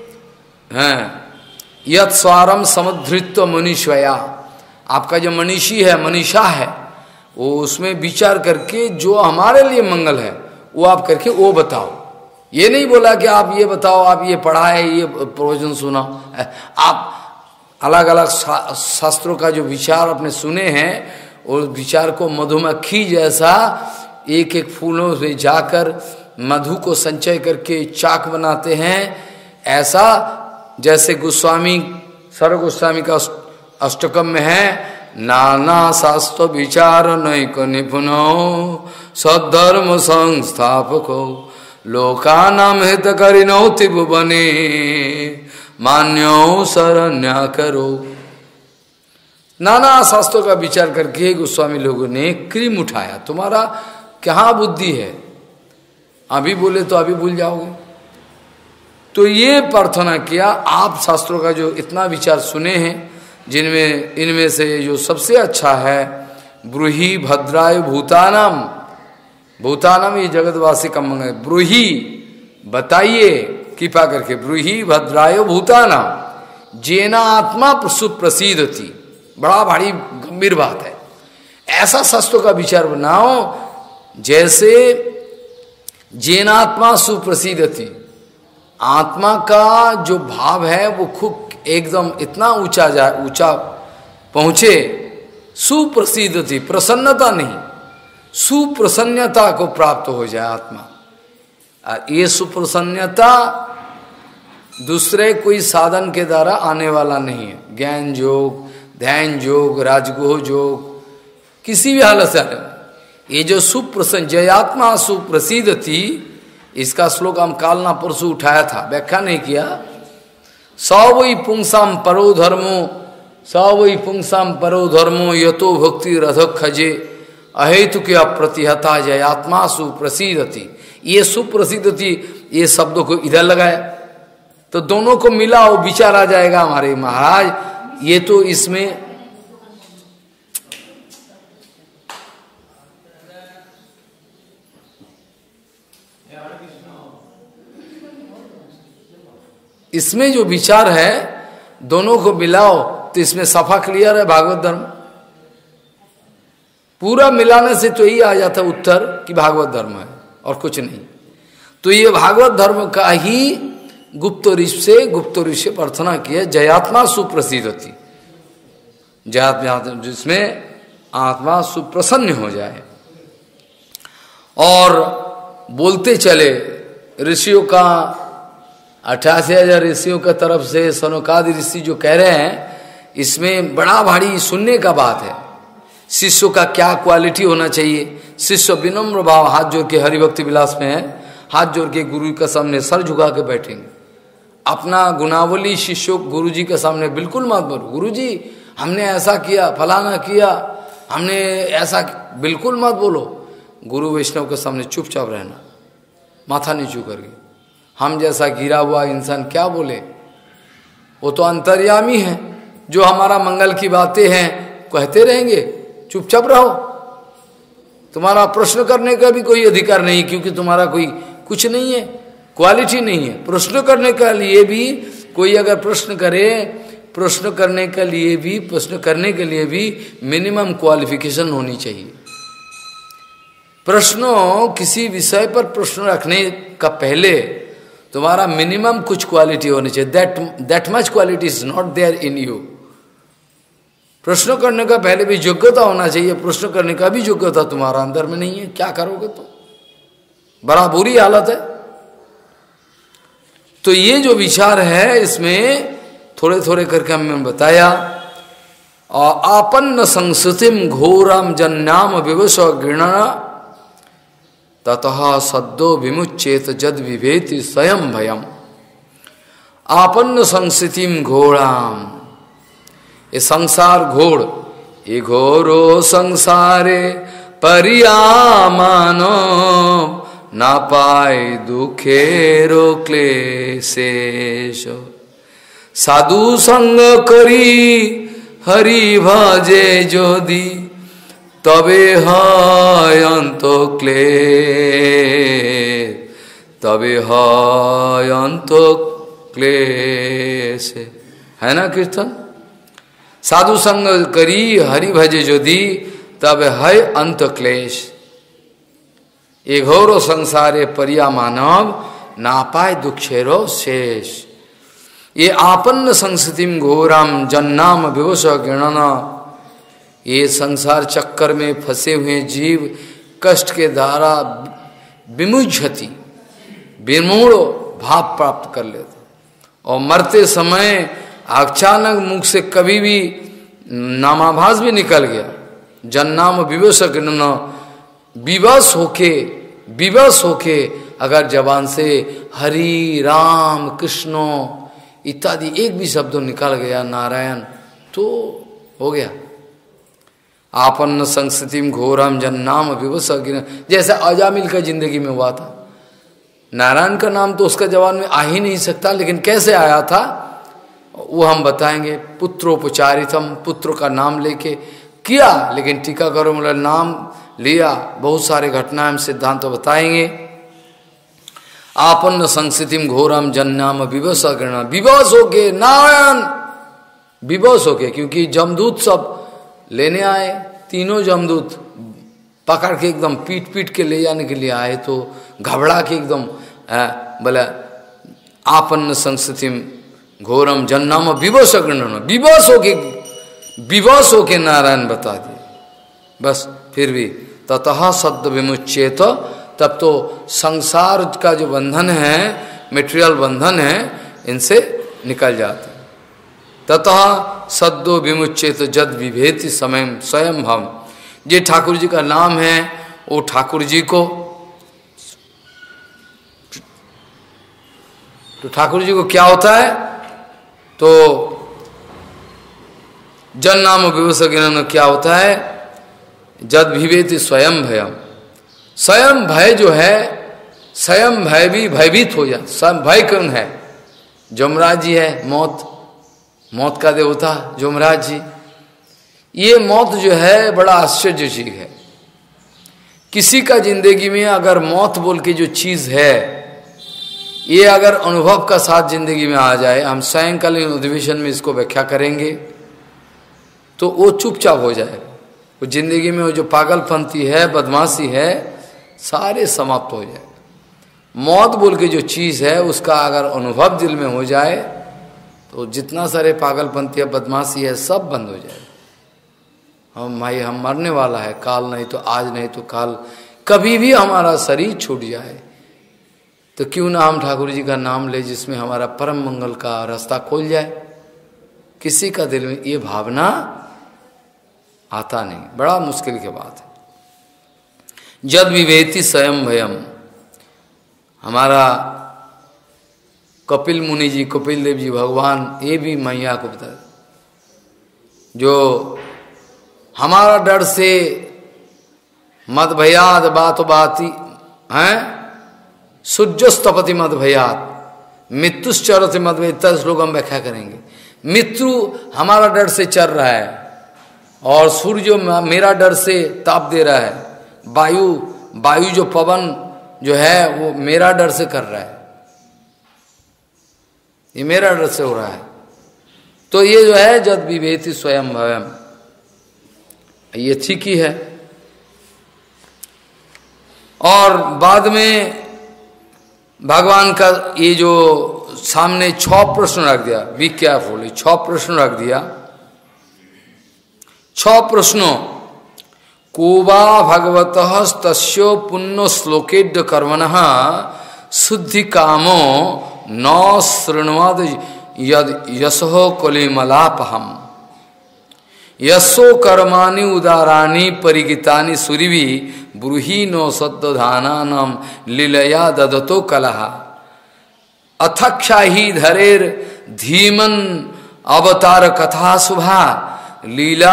यत स्वारम समुद्रित्व मनीषया, आपका जो मनीषी है, मनीषा है, वो उसमें विचार करके जो हमारे लिए मंगल है वो आप करके वो बताओ। ये नहीं बोला कि आप ये बताओ, आप ये पढ़ाए, ये प्रवचन सुना। आप अलग अलग शास्त्रों का जो विचार आपने सुने हैं, और विचार को मधुमक्खी जैसा एक एक फूलों से जाकर मधु को संचय करके चाक बनाते हैं, ऐसा जैसे गोस्वामी सर्व गोस्वामी का अष्टकम में है, नाना शास्त्र विचार नैक निपुणो सद्धर्म संस्थापको लोकानाम हितकरिणो त्रिभुवने मान्यो शरण्या करो। नाना शास्त्रों का विचार करके गोस्वामी लोगों ने क्रीम उठाया। तुम्हारा कहाँ बुद्धि है, अभी बोले तो अभी भूल जाओगे। तो ये प्रार्थना किया, आप शास्त्रों का जो इतना विचार सुने हैं, जिनमें इनमें से जो सबसे अच्छा है, ब्रूहि भद्राय भूतानम, भूतानम ये जगतवासी का मंगल, ब्रूहि बताइए कृपा करके, ब्रूहि भद्राय भूतानम जेना आत्मा सुप्रसिद्धति, बड़ा भारी गंभीर बात है। ऐसा शास्त्रों का विचार बनाओ जैसे जेनात्मा सुप्रसिद्धति, आत्मा का जो भाव है वो खूब एकदम इतना ऊंचा पहुंचे, सुप्रसिद्धति, प्रसन्नता नहीं, सुप्रसन्नता को प्राप्त हो जाए आत्मा। ये सुप्रसन्नता दूसरे कोई साधन के द्वारा आने वाला नहीं है। ज्ञान योग, ध्यान योग, राजगुह योग, किसी भी हालत से ये जो सुप्रसन्न जयात्मा सुप्रसिद्धति, इसका श्लोक हम कालना परसों उठाया था, व्याख्या नहीं किया। सवै पुंसाम परो धर्मो, सवै पुंसाम परो धर्मो यतो भक्ति रथक खजे अहेतु के अप्रतिहता जयात्मा सुप्रसिद्धति। ये सुप्रसिद्धति, ये शब्दों को इधर लगाया तो दोनों को मिला वो विचार आ जाएगा हमारे महाराज। ये तो इसमें इसमें जो विचार है दोनों को मिलाओ तो इसमें सफा क्लियर है भागवत धर्म। पूरा मिलाने से तो यही आ जाता उत्तर कि भागवत धर्म है और कुछ नहीं। तो ये भागवत धर्म का ही गुप्त ऋषि से प्रार्थना किया, जयात्मा सुप्रसिद्धति, जयात्मा जिसमें आत्मा सुप्रसन्न हो जाए। और बोलते चले ऋषियों का 88,000 ऋषियों का तरफ से सनकादि ऋषि जो कह रहे हैं, इसमें बड़ा भारी सुनने का बात है। शिष्यों का क्या क्वालिटी होना चाहिए। शिष्य विनम्र भाव हाथ जोड़ के, हरिभक्ति विलास में है, हाथ जोड़ के गुरु के सामने सर झुका के बैठेंगे। अपना गुनावली शिष्यों गुरु जी के सामने बिल्कुल मत बोलो, गुरु जी हमने ऐसा किया, फलाना किया, हमने ऐसा, बिल्कुल मत बोलो। गुरु वैष्णव के सामने चुपचाप रहना, माथा नीचू करके। हम जैसा गिरा हुआ इंसान क्या बोले, वो तो अंतर्यामी है, जो हमारा मंगल की बातें हैं कहते रहेंगे, चुपचाप रहो। तुम्हारा प्रश्न करने का भी कोई अधिकार नहीं, क्योंकि तुम्हारा कोई कुछ नहीं है, क्वालिटी नहीं है। प्रश्न करने के लिए भी कोई अगर प्रश्न करे, प्रश्न करने के लिए भी मिनिमम क्वालिफिकेशन होनी चाहिए। प्रश्नों किसी विषय पर प्रश्न रखने का पहले तुम्हारा मिनिमम कुछ क्वालिटी होनी चाहिए। That much quality is not there in you. प्रश्न करने का पहले भी योग्यता होना चाहिए, प्रश्न करने का भी योग्यता तुम्हारा अंदर में नहीं है, क्या करोगे तुम? बड़ा बुरी हालत है। तो ये जो विचार है इसमें थोड़े थोड़े करके हमने बताया। और आपन्न संस्कृतिम घोरम जन्नाम विवश गृणा ततः सद्दो विमुच्चेत जद विभेति स्वयं भयम। आपन्न संस्कृतिम घोराम, ये संसार घोर, ये घोरो संसारे परियामानो ना पाए दुखेरो क्लेशेश। साधु संग करी हरि भजे जोदी तबे হয় অন্ত ক্লেশ। तबे হয় অন্ত क्लेश। है ना कीर्तन? साधु संग करी हरि भजे यदि तब है अंत क्लेश। ये घोरो संसारे परिया मानव ना पाए दुखेरो शेष। ये आपन्न संस्थितिम घोराम जन्नाम विवश गणना। ये संसार चक्कर में फंसे हुए जीव कष्ट के द्वारा विमुझति विमूढ़ भाव प्राप्त कर लेते, और मरते समय अचानक मुख से कभी भी नामाभास भी निकल गया, जन्नाम विवश गणना, विवश होके अगर जबान से हरि राम कृष्ण इत्यादि एक भी शब्द निकल गया, नारायण, तो हो गया। आपन्न संस्थितिम घोरम जन्नाम विवश गिर, जैसे अजामिल का जिंदगी में हुआ था। नारायण का नाम तो उसका जवान में आ ही नहीं सकता, लेकिन कैसे आया था वो हम बताएंगे। पुत्रोपचारितम, पुत्र का नाम लेके किया, लेकिन टीकाकरों वाला नाम लिया, बहुत सारे घटनाएं सिद्धांत तो बताएंगे। आपन्न संस्थितिम घोरम जन्नाम विवश गणना, विवश होके नारायण, विवश होके, क्योंकि जमदूत सब लेने आए, तीनों जमदूत पकड़ के एकदम पीट पीट के ले जाने के लिए आए, तो घबरा के एकदम बोला आपन्न संस्थितिम घोरम जन्नाम विवश गणना, विवश होके नारायण बता दिए। बस फिर भी ततः सद्द विमुच्येत, तब तो संसार का जो बंधन है, मेटेरियल बंधन है, इनसे निकल जाते। ततः सद्दो विमुच्येत जद विभेति समय स्वयं भव। ये ठाकुर जी का नाम है, वो ठाकुर जी को, तो ठाकुर जी को क्या होता है, तो जन नाम विवश गिनन क्या होता है, जद विभेति स्वयं भयम। स्वयं भय जो है, स्वयं भय भी भयभीत हो जाए। स्वयं भय कौन है? यमराज जी है, मौत का देवता यमराज जी। ये मौत जो है बड़ा आश्चर्य चीज है। किसी का जिंदगी में अगर मौत बोल के जो चीज है, ये अगर अनुभव का साथ जिंदगी में आ जाए, हम सायंकालीन अधिवेशन में इसको व्याख्या करेंगे, तो वो चुपचाप हो जाए। वो जिंदगी में वो जो पागलपंथी है, बदमाशी है, सारे समाप्त हो जाए। मौत बोल के जो चीज है, उसका अगर अनुभव दिल में हो जाए, तो जितना सारे पागलपंथी है, बदमाशी है, सब बंद हो जाए। हम मरने वाला है, काल नहीं तो आज, नहीं तो काल, कभी भी हमारा शरीर छूट जाए, तो क्यों ना हम ठाकुर जी का नाम ले, जिसमें हमारा परम मंगल का रास्ता खोल जाए। किसी का दिल में ये भावना आता नहीं, बड़ा मुश्किल की बात है। जद विवेति स्वयं भयम, हमारा कपिल मुनि जी, कपिल देव जी भगवान, ये भी मैया को बता, जो हमारा डर से मद भयात बात बाती हैं, सूर्योस्तपति मद भयात मृत्युश्चरत मद भय, श्लोक हम व्याख्या करेंगे। मृत्यु हमारा डर से चल रहा है, और सूर्य मेरा डर से ताप दे रहा है, वायु जो पवन जो है वो मेरा डर से कर रहा है, ये मेरा डर से हो रहा है। तो ये जो है जद विभेति स्वयं भयम, ये ठीक ही है। और बाद में भगवान का ये जो सामने 6 प्रश्न रख दिया, बी केयरफुल, 6 प्रश्न रख दिया। 6 प्रश्नों, कोबा भगवतः तस्यो पुण्य श्लोकेड कर्मणः शुद्धि कामो न शृण्वद यद यशो कलिमलापहम यशो कर्माणि उदाराणि परिगितानि सुरिवि ब्रूहि नो सद्धानानाम लीलया ददतो कलह अथक्षा ही धरेर धीमन अवतार कथा शुभा लीला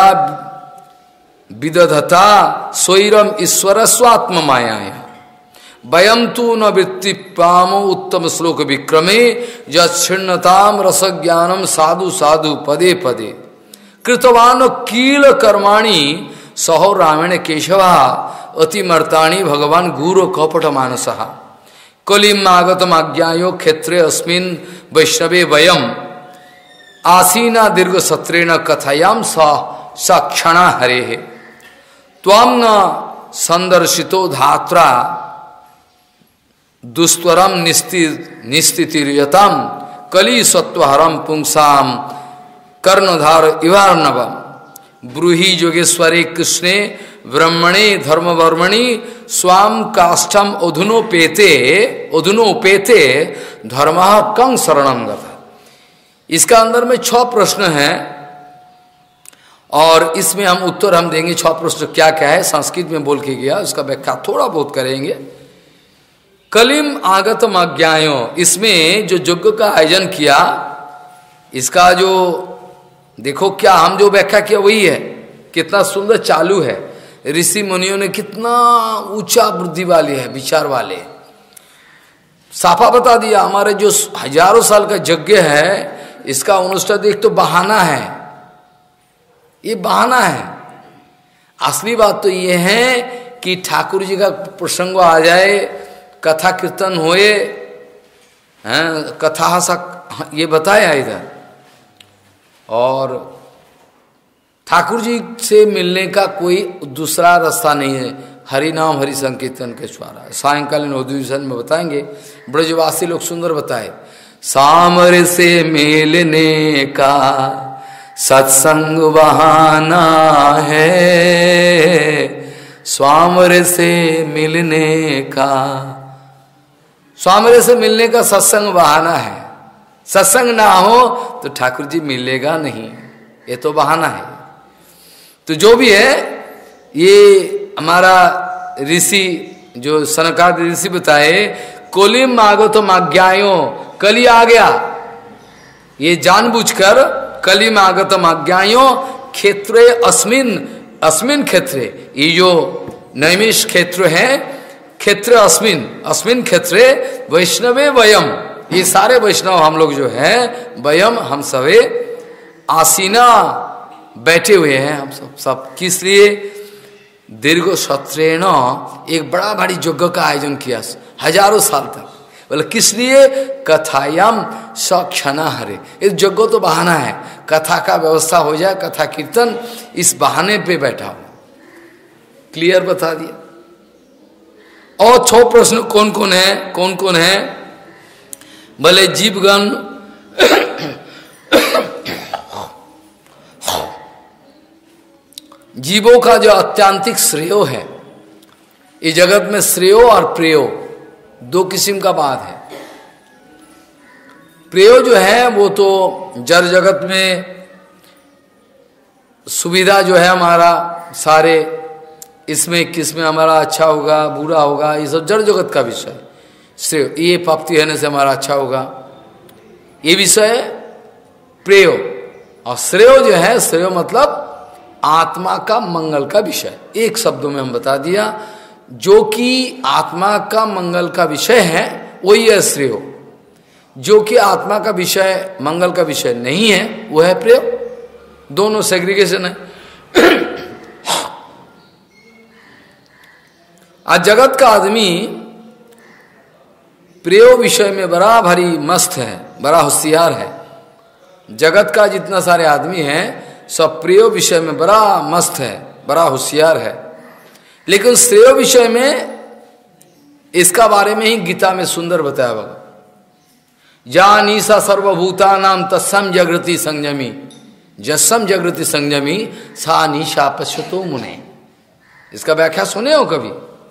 विदधता स्वैरम ईश्वर स्वात्म मायाया वयम तु न वृत्ति पामो उत्तम श्लोक विक्रमे यिण्णताम रसज्ञानम साधु साधु पदे पदे कृतवान कील कर्माणि सहो रामेण केशवा अतिमर्ताणी भगवान गुरु कपट मानसहा। कलिम आगतम आज्ञायो क्षेत्रे अस्मिन वैष्णवे वयम आसीना दीर्घ सत्रेण कथायाम स क्षण हरे त्वाम न संदर्शितो धात्रा दुस्वरम निस्थितिर्यतम कली सत्वहरम पुंसाम कर्णधार इवार्णवम ब्रूहि योगेश्वरे कृष्णे ब्रह्मणे धर्मवर्मणि स्वाम काष्ठम अधुनोपेते धर्म कं शरणम गता। इसका अंदर में 6 प्रश्न हैं और इसमें हम उत्तर हम देंगे। 6 प्रश्न क्या क्या है, संस्कृत में बोल के गया, उसका व्याख्या थोड़ा बहुत करेंगे। कलिम आगतम आज्ञायो, इसमें जो यज्ञ का आयोजन किया, इसका जो देखो क्या हम जो व्याख्या किया वही है, कितना सुंदर चालू है। ऋषि मुनियों ने कितना ऊंचा बुद्धि वाले है, विचार वाले, साफा बता दिया। हमारे जो हजारों साल का यज्ञ है, इसका अनुष्ठान देख तो बहाना है, ये बहाना है। असली बात तो ये है कि ठाकुर जी का प्रसंग आ जाए, कथा कीर्तन होए, कथा सा ये बताया इधर, और ठाकुर जी से मिलने का कोई दूसरा रास्ता नहीं है। हरि नाम हरि संकीर्तन के द्वारा सायंकालीन अधिवेशन में बताएंगे, ब्रजवासी लोग सुंदर बताए। सामर से मिलने का सत्संग बहाना है, स्वामर से मिलने का, स्वामर से मिलने का सत्संग बहाना है। सत्संग ना हो तो ठाकुर जी मिलेगा नहीं, ये तो बहाना है। तो जो भी है, ये हमारा ऋषि जो सनकादि ऋषि बताए, कोलिम आगतम आज्ञायो, कली आ गया, ये जानबूझकर कलिम आगतम आज्ञायो क्षेत्रे अस्मिन क्षेत्रे, ये जो नैमिष क्षेत्र है, क्षेत्र अस्मिन क्षेत्रे वैष्णवे वयम, ये सारे वैष्णव हम लोग जो हैं, वयम हम सवे आसीना बैठे हुए हैं, हम सब किस लिए? दीर्घ सत्रेण, एक बड़ा भारी यज्ञ का आयोजन किया हजारों साल तक। बोले किस लिए? कथायाम सक्षणा हरे, इस यज्ञ तो बहाना है, कथा का व्यवस्था हो जाए, कथा कीर्तन, इस बहाने पे बैठा हो। क्लियर बता दिया। और 6 प्रश्न कौन कौन है? भले जीवगण जीवों का जो अत्यांतिक श्रेयो है, इस जगत में श्रेयो और प्रेयो 2 किस्म का बात है। प्रेयो जो है वो तो जड़ जगत में सुविधा जो है हमारा सारे, इसमें किसमें हमारा अच्छा होगा बुरा होगा, ये सब जड़ जगत का विषय। श्रेय, ये प्राप्ति होने से हमारा अच्छा होगा, ये विषय प्रेयो। और श्रेयो जो है, श्रेयो मतलब आत्मा का मंगल का विषय। एक शब्दों में हम बता दिया, जो कि आत्मा का मंगल का विषय है वही है श्रेयो। जो कि आत्मा का विषय मंगल का विषय नहीं है वो है प्रेयो। दोनों सेग्रीगेशन है। आज जगत का आदमी प्रेयो विषय में बड़ा भारी मस्त है, बड़ा होशियार है। जगत का जितना सारे आदमी हैं सब प्रेयो विषय में बड़ा मस्त है, बड़ा होशियार है। लेकिन श्रेयो विषय में, इसका बारे में ही गीता में सुंदर बताया होगा। या नीसा सर्वभूता नाम तत्सम जागृति संयमी, जसम जागृति संयमी सा निशा पश्यतो मुने। इसका व्याख्या सुने हो कभी?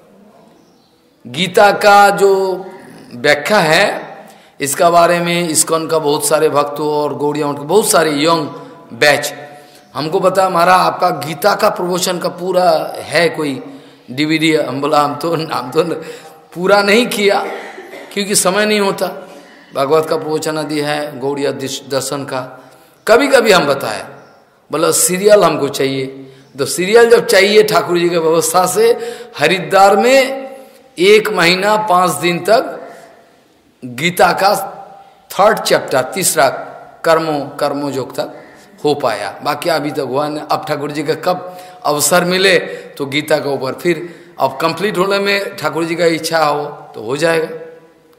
गीता का जो व्याख्या है, इसका बारे में इस्कॉन का बहुत सारे भक्तों और गौड़िया के बहुत सारे यंग बैच हमको पता, हमारा आपका गीता का प्रवचन का पूरा है कोई DVD। हम बोला हम तो पूरा नहीं किया क्योंकि समय नहीं होता। भागवत का प्रवचन आदि है, गौड़िया दर्शन का कभी कभी हम बताए। बोला सीरियल हमको चाहिए, तो सीरियल जब चाहिए ठाकुर जी की व्यवस्था से, हरिद्वार में 1 महीना 5 दिन तक गीता का 3rd चैप्टर, तीसरा कर्मो योग तक हो पाया। बाकी अभी तक हुआ नहीं। अब ठाकुर जी का कब अवसर मिले तो गीता के ऊपर फिर अब कंप्लीट होने में ठाकुर जी का इच्छा हो तो हो जाएगा।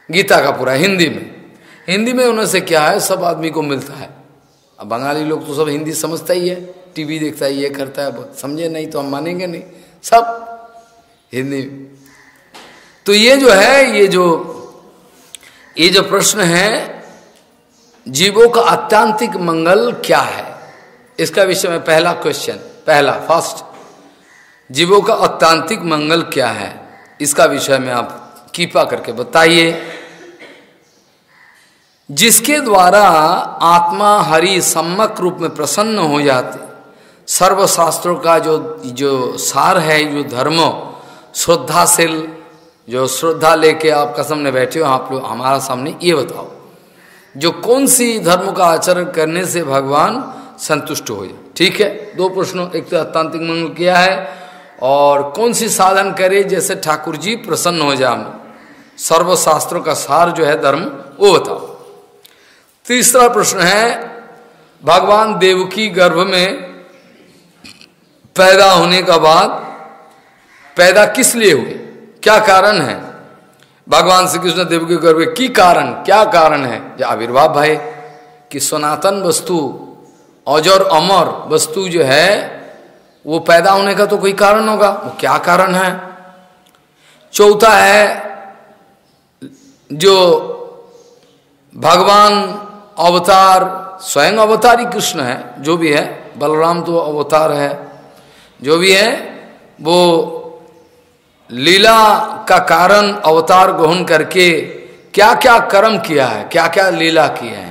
गीता का पूरा हिंदी में। हिंदी में होने से क्या है, सब आदमी को मिलता है। अब बंगाली लोग तो सब हिंदी समझता ही है, टीवी देखता है, ये करता है, समझे नहीं तो हम मानेंगे नहीं, सब हिंदी। तो ये जो है, ये जो प्रश्न है, जीवों का आत्यांतिक मंगल क्या है, इसका विषय में पहला क्वेश्चन, फर्स्ट, जीवों का आत्यांतिक मंगल क्या है, इसका विषय में आप कृपा करके बताइए। जिसके द्वारा आत्मा हरि सम्यक रूप में प्रसन्न हो जाते, सर्वशास्त्रों का जो सार है, जो धर्म श्रद्धाशील, जो श्रद्धा लेके आपका सामने बैठे हो आप लोग हमारा सामने, ये बताओ जो कौन सी धर्म का आचरण करने से भगवान संतुष्ट हो जाए। ठीक है, दो प्रश्नों, एक तो आत्यांतिक मंगल क्या है और कौन सी साधन करे जैसे ठाकुर जी प्रसन्न हो जाए, सर्वशास्त्रों का सार जो है धर्म, वो बताओ। तीसरा प्रश्न है, भगवान देवकी गर्भ में पैदा होने का बाद पैदा किस लिए हुए, क्या कारण है, भगवान श्री कृष्ण देवकी गर्भ की कारण, क्या कारण है, जो आविर्भाव भाई कि सनातन वस्तु, अजर अमर वस्तु जो है वो पैदा होने का तो कोई कारण होगा, वो क्या कारण है। चौथा है, जो भगवान अवतार, स्वयं अवतार ही कृष्ण है, जो भी है, बलराम तो अवतार है, जो भी है वो लीला का कारण अवतार ग्रहण करके क्या क्या कर्म किया है, क्या क्या लीला किए हैं।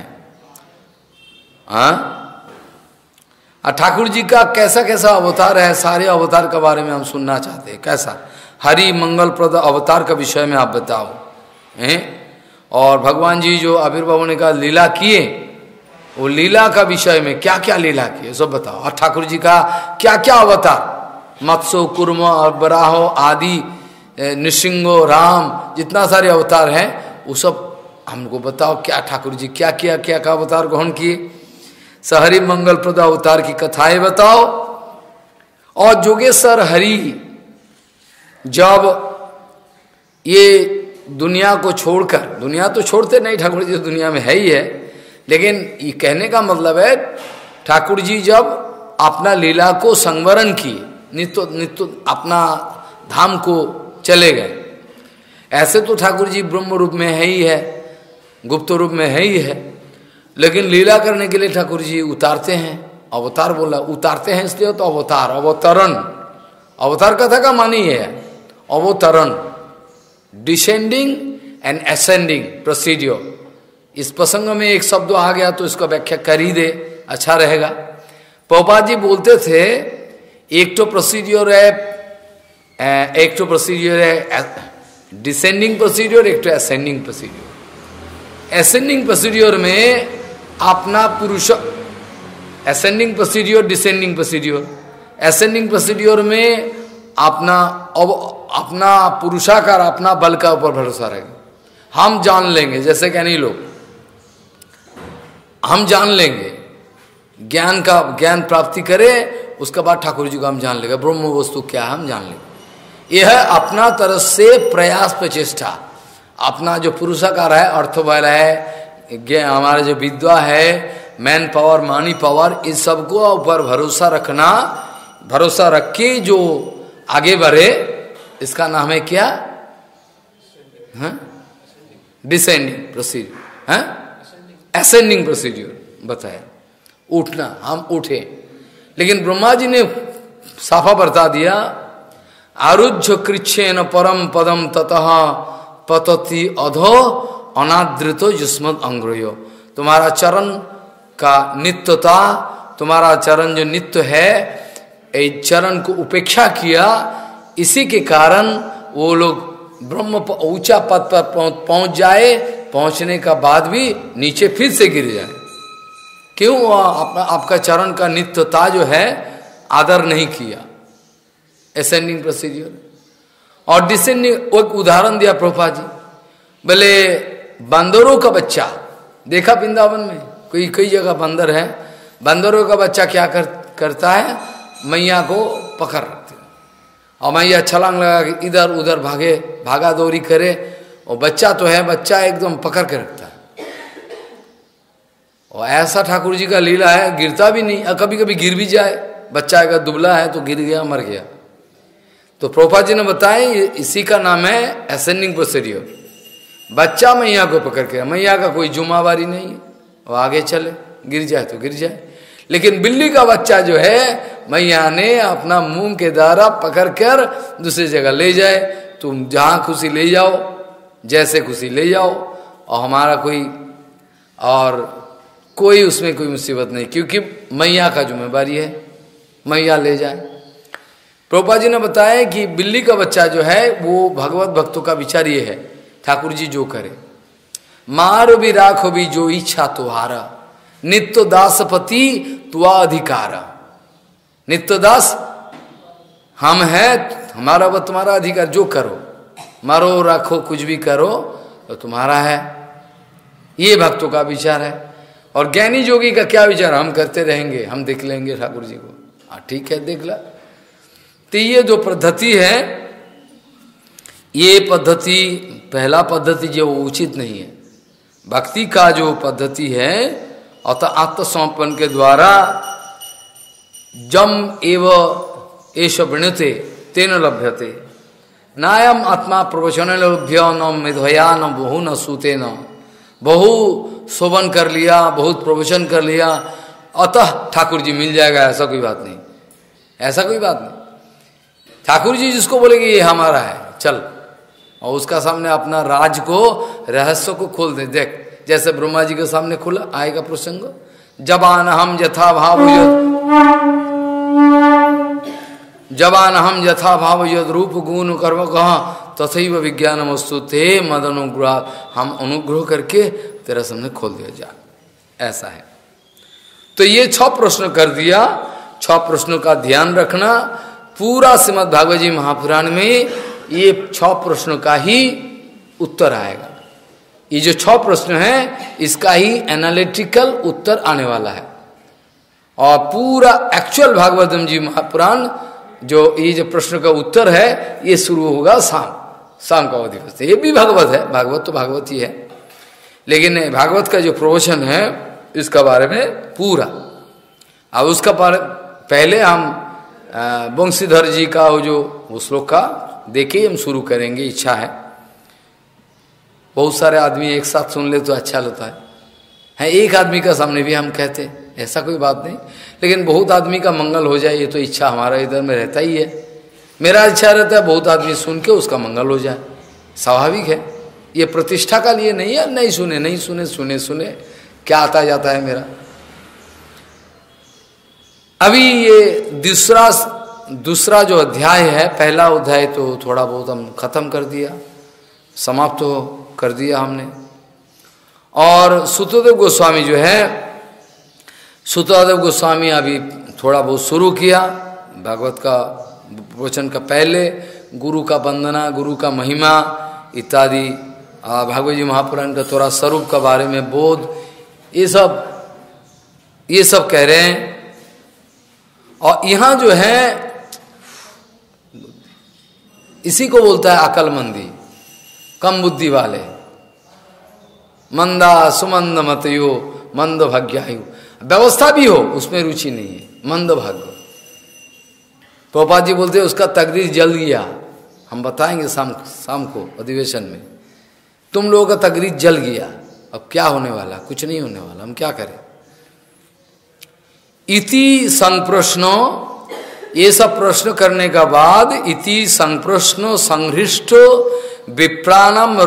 ठाकुर जी का कैसा कैसा अवतार है, सारे अवतार के बारे में हम सुनना चाहते हैं, कैसा हरि मंगल प्रद अवतार का विषय में आप बताओ हैं। और भगवान जी जो आविर्भाव होने का लीला किए, वो लीला का विषय में क्या क्या लीला किए सब बताओ। और ठाकुर जी का क्या क्या अवतार, मत्स्य कुर्म बराहो आदि, नृसिंहो, राम, जितना सारे अवतार हैं वो सब हमको बताओ, क्या ठाकुर जी क्या किया, क्या क्या अवतार ग्रहण किए, सहरि मंगल प्रद अवतार की कथाएं बताओ। और जोगेश्वर हरि जब ये दुनिया को छोड़कर, दुनिया तो छोड़ते नहीं, ठाकुर जी दुनिया में है ही है, लेकिन ये कहने का मतलब है ठाकुर जी जब अपना लीला को संवरण किए, नित्य अपना धाम को चले गए। ऐसे तो ठाकुर जी ब्रह्म रूप में है ही है, गुप्त रूप में है ही है, लेकिन लीला करने के लिए ठाकुर जी उतारते हैं, अवतार बोला, उतारते हैं इसलिए तो अवतार, अवतरण, अवतार कथा का मानी है अवतरण, डिसेंडिंग एंड असेंडिंग प्रोसीड्योर। इस प्रसंग में एक शब्द आ गया तो इसका व्याख्या कर ही दे, अच्छा रहेगा। प्रभुपाद जी बोलते थे एक तो प्रोसीड्योर है डिसेंडिंग प्रोसीड्योर, एक तो असेंडिंग प्रोसीड्योर। असेंडिंग प्रोसीड्योर में अपना पुरुष, ascending procedure, descending procedure. Ascending procedure में अपना पुरुषाकार, अपना बल का ऊपर भरोसा रहेगा। हम जान लेंगे, जैसे कि नहीं लोग, हम जान लेंगे, ज्ञान प्राप्ति करे, उसके बाद ठाकुर जी को हम जान लेंगे, ब्रह्म वस्तु क्या है हम जान लेंगे। यह अपना तरफ से प्रयास प्रचेष्टा, अपना जो पुरुषाकार है, अर्थबल है, हमारा जो विद्वा है, मैन पावर, मानी पावर, इस सबको ऊपर भरोसा रखना, भरोसा रख के जो आगे बढ़े, इसका नाम है क्या, डिसेंडिंग प्रोसीड्यूर, असेंडिंग प्रोसीड्यूर बताया, उठना, हम उठे। लेकिन ब्रह्मा जी ने साफा बता दिया, आरुज्य कृच्छेन परम पदम ततः पतति अधो अनादृतो युष्मद अंग्रयो। तुम्हारा चरण का नित्यता, तुम्हारा चरण जो नित्य है, इस चरण को उपेक्षा किया, इसी के कारण वो लोग ब्रह्म ऊंचा पद पर पहुंच जाए, पहुंचने का बाद भी नीचे फिर से गिर जाए। क्यों? आपका चरण का नित्यता जो है आदर नहीं किया। असेंडिंग प्रोसीजर और डिसेंडिंग, एक उदाहरण दिया प्रभुपाद जी, बोले बंदरों का बच्चा देखा वृंदावन में, कई जगह बंदर है, बंदरों का बच्चा क्या करता है, मैया को पकड़ रखते और मैया छलांग लगा के इधर उधर भागा दौड़ी करे, और बच्चा तो है, बच्चा एकदम पकड़ के रखता है। और ऐसा ठाकुर जी का लीला है, गिरता भी नहीं, और कभी कभी गिर भी जाए, बच्चा अगर दुबला है तो गिर गया, मर गया। तो प्रभुपाद जी ने बताया इसी का नाम है असेंडिंग प्रोसीडियर। बच्चा मैया को पकड़ के, मैया का कोई जुम्मेवारी नहीं है, वो आगे चले, गिर जाए तो गिर जाए। लेकिन बिल्ली का बच्चा जो है, मैया ने अपना मुंह के द्वारा पकड़ कर दूसरी जगह ले जाए। तुम जहाँ खुशी ले जाओ, जैसे खुशी ले जाओ, और हमारा कोई उसमें कोई मुसीबत नहीं, क्योंकि मैया का जिम्मेवारी है, मैया ले जाए। प्रभुपाद जी ने बताया कि बिल्ली का बच्चा जो है वो भगवत भक्तों का विचार ये है, ठाकुर जी जो करे, मारो भी राखो भी जो इच्छा तुहारा, नित्य दासपति तुआ अधिकारा। नित्य दास हम हैं, हमारा वो तुम्हारा अधिकार, जो करो, मारो राखो कुछ भी करो तो तुम्हारा है। ये भक्तों का विचार है। और ज्ञानी जोगी का क्या विचार, हम करते रहेंगे, हम देख लेंगे ठाकुर जी को। हाँ ठीक है, देख ला। तो ये जो पद्धति है, ये पद्धति पहला पद्धति जो उचित नहीं है। भक्ति का जो पद्धति है, अतः आत्मसमर्पण के द्वारा जम एव एष वृणते तेन लभ्यते, नायम आत्मा प्रवचन लभ्य न मेधया न बहु न सूते न। बहु शोभन कर लिया, बहुत प्रवचन कर लिया, अतः ठाकुर जी मिल जाएगा, ऐसा कोई बात नहीं, ऐसा कोई बात नहीं। ठाकुर जी जिसको बोलेंगे ये हमारा है, चल, और उसका सामने अपना राज को, रहस्य को खोल दे। देख, जैसे ब्रह्मा जी के सामने खुला, आएगा प्रसंग, जबान हम यथा भाव जबान हम यथा भाव यद रूप गुण कर्म कहा तथैव विज्ञानम वस्तु ते मद अनुग्रह, हम अनुग्रह करके तेरा सामने खोल दिया जा, ऐसा है। तो ये 6 प्रश्न कर दिया। 6 प्रश्नों का ध्यान रखना। पूरा श्रीमद् भागवत जी महापुराण में ये 6 प्रश्नों का ही उत्तर आएगा। ये जो 6 प्रश्न है, इसका ही एनालिटिकल उत्तर आने वाला है। और पूरा एक्चुअल भागवतम जी महापुराण जो ये जो प्रश्न का उत्तर है, ये शुरू होगा शाम का अवधि से। ये भी भागवत है, भागवत तो भागवत ही है, लेकिन भागवत का जो प्रवचन है इसका बारे में पूरा। अब उसका पहले हम वंशीधर जी का वो श्लोक का देखे हम शुरू करेंगे, इच्छा है। बहुत सारे आदमी एक साथ सुन ले तो अच्छा लगता है, एक आदमी का सामने भी हम कहते, ऐसा कोई बात नहीं, लेकिन बहुत आदमी का मंगल हो जाए, ये तो इच्छा हमारा इधर में रहता ही है। मेरा इच्छा रहता है बहुत आदमी सुन के उसका मंगल हो जाए, स्वाभाविक है। ये प्रतिष्ठा का लिए नहीं है, नहीं सुने सुने क्या आता जाता है मेरा। अभी ये दूसरा जो अध्याय है, पहला अध्याय तो थोड़ा बहुत हम खत्म कर दिया, समाप्त तो कर दिया हमने। और सुतदेव गोस्वामी जो है, सुतदेव गोस्वामी अभी थोड़ा बहुत शुरू किया भागवत का प्रवचन का। पहले गुरु का वंदना, गुरु का महिमा इत्यादि, भागवत जी महापुराण का थोड़ा स्वरूप का बारे में बोध, ये सब कह रहे हैं। और यहाँ जो है इसी को बोलता है अकलमंदी, कम बुद्धि वाले, मंदा सुमंद मतयो मंद भाग्यायु। व्यवस्था भी हो उसमें रुचि नहीं है, मंद भाग्य। प्रभुपाद जी बोलते हैं उसका तकदीर जल गया। हम बताएंगे शाम को अधिवेशन में, तुम लोगों का तकदीर जल गया, अब क्या होने वाला, कुछ नहीं होने वाला, हम क्या करें। इति संप्रश्नो, ये सब प्रश्न करने का बाद इति संप्रश्नो संहृष्ट विप्राणम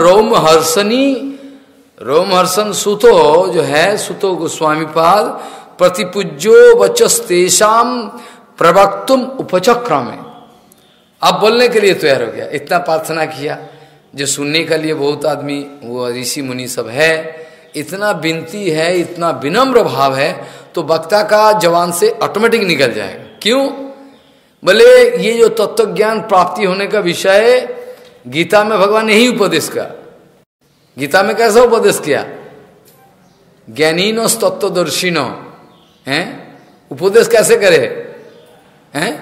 रोमहर्षण सुतो जो है, सुतो गोस्वामी पाद प्रतिपूज्यो वचस्तेषाम प्रवक्तुम उपचक्रमे। अब बोलने के लिए तैयार हो गया, इतना प्रार्थना किया। जो सुनने के लिए बहुत आदमी वो ऋषि मुनि सब है, इतना विनती है, इतना विनम्र भाव है, तो वक्ता का जवान से ऑटोमेटिक निकल जाएगा। क्यों बोले, ये जो तत्व ज्ञान प्राप्ति होने का विषय गीता में भगवान ने ही उपदेश किया। गीता में कैसा उपदेश किया, ज्ञानीनो तत्वदर्शिनो हैं, उपदेश कैसे करे हैं,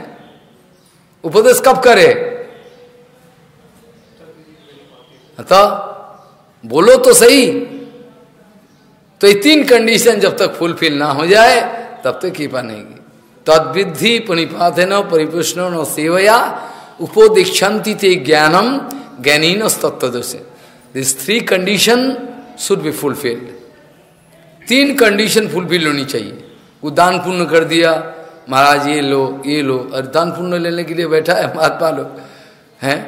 उपदेश कब करे, तो बोलो तो सही। तो ये तीन कंडीशन जब तक फुलफिल ना हो जाए तब तक कृपा नहीं की। तद्विद्धि प्रणिपातेन परिपुष्ण न सेवया उपदीक्षन्ति ते ज्ञानम ज्ञानीन तत्त्वदर्शी। This three condition should be fulfilled. तीन कंडीशन फुलफिल होनी चाहिए। वो दान पुण्य कर दिया, महाराज ये लो ये लो, और दान पुण्य लेने के लिए बैठा है महात्मा लोग हैं।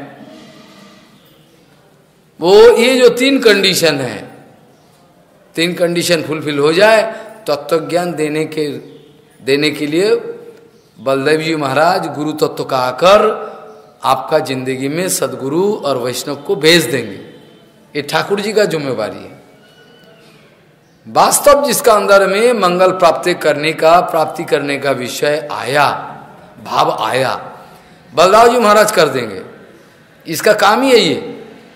वो ये जो तीन कंडीशन है, तीन कंडीशन फुलफिल हो जाए तत्व ज्ञान देने के लिए बलदेव जी महाराज गुरु तत्व का आकर आपका जिंदगी में सदगुरु और वैष्णव को भेज देंगे। ये ठाकुर जी का जिम्मेवारी है। वास्तव जिसका अंदर में मंगल प्राप्ति करने का विषय आया, भाव आया, बलराव जी महाराज कर देंगे। इसका काम ही है ये,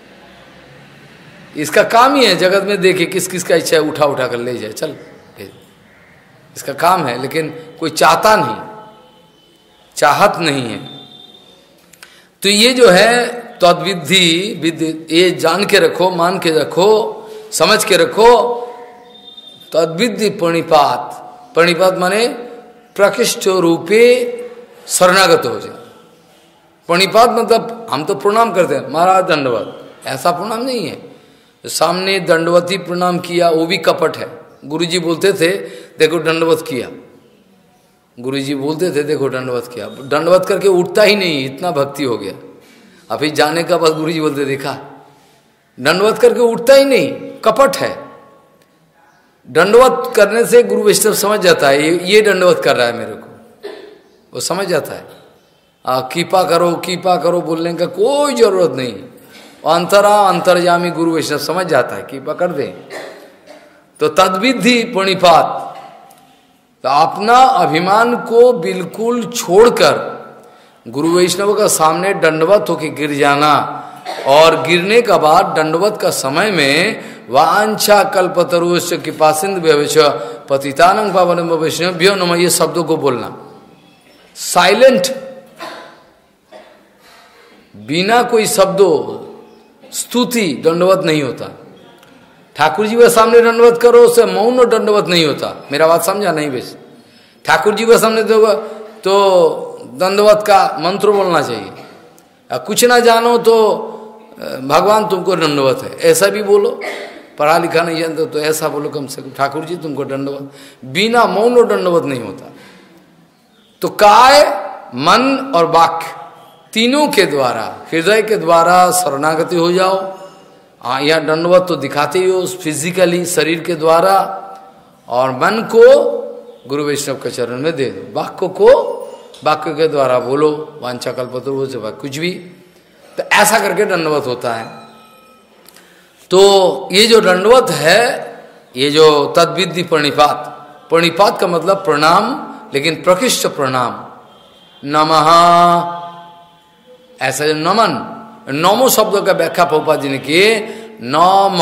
इसका काम ही है। जगत में देखिए किस किस का इच्छा है, उठा उठा कर ले जाए, चल इसका काम है। लेकिन कोई चाहता नहीं, चाहत नहीं है। तो ये जो है तद्विद्धि, ये जान के रखो, मान के रखो, समझ के रखो। तद्विद्धि प्रणिपात, प्रणिपात माने प्रकृष्ट रूपे शरणागत हो जाए। प्रणिपात मतलब हम तो प्रणाम करते हैं, महाराज दंडवत, ऐसा प्रणाम नहीं है। तो सामने दंडवती प्रणाम किया वो भी कपट है। गुरुजी बोलते थे देखो दंडवत किया, गुरुजी बोलते थे देखो दंडवत किया, दंडवत करके उठता ही नहीं, इतना भक्ति हो गया। अभी जाने का बाद गुरुजी बोलते देखा दंडवत करके उठता ही नहीं, कपट है। दंडवत करने से गुरु वैष्णव समझ जाता है ये दंडवत कर रहा है मेरे को, वो समझ जाता है। कृपा करो बोलने का कोई जरूरत नहीं। अंतर्यामी गुरु वैष्णव समझ जाता है, कृपा कर दे। तो तद्विद्धि प्रणिपात, तो अपना अभिमान को बिल्कुल छोड़कर गुरु वैष्णव का सामने दंडवत होके गिर जाना, और गिरने का बाद दंडवत का समय में वांछा कल्पतरुश्च कृपासिंधु भ्यश्च पतितानं पावनं वैष्णवेभ्यो नमः, ये शब्दों को बोलना साइलेंट, बिना कोई शब्दों स्तुति दंडवत नहीं होता। ठाकुर जी के सामने दंडवत करो, उसे मौन दंडवत नहीं होता। मेरा बात समझा नहीं? बेस ठाकुर जी के सामने तो दंडवत का मंत्र बोलना चाहिए। कुछ ना जानो तो भगवान तुमको दंडवत है, ऐसा भी बोलो। पढ़ा लिखा नहीं जानते तो ऐसा बोलो कम से कम, ठाकुर जी तुमको दंडवत। बिना मौन दंडवत नहीं होता। तो काय, मन और वाक्य तीनों के द्वारा, हृदय के द्वारा शरणागति हो जाओ। हाँ, यह दंडवत तो दिखाते ही हो फिजिकली शरीर के द्वारा, और मन को गुरु वैष्णव के चरण में दे दो। वाक्य के द्वारा बोलो, वांछा कल्पतरु से कुछ भी, तो ऐसा करके दंडवत होता है। तो ये जो दंडवत है, ये जो तद्विद्धि प्रणिपात का मतलब प्रणाम, लेकिन प्रकृष्ट प्रणाम। नमः, ऐसा जो नमन, नमो शब्द का व्याख्या प्रभुपाद जी ने किए। नम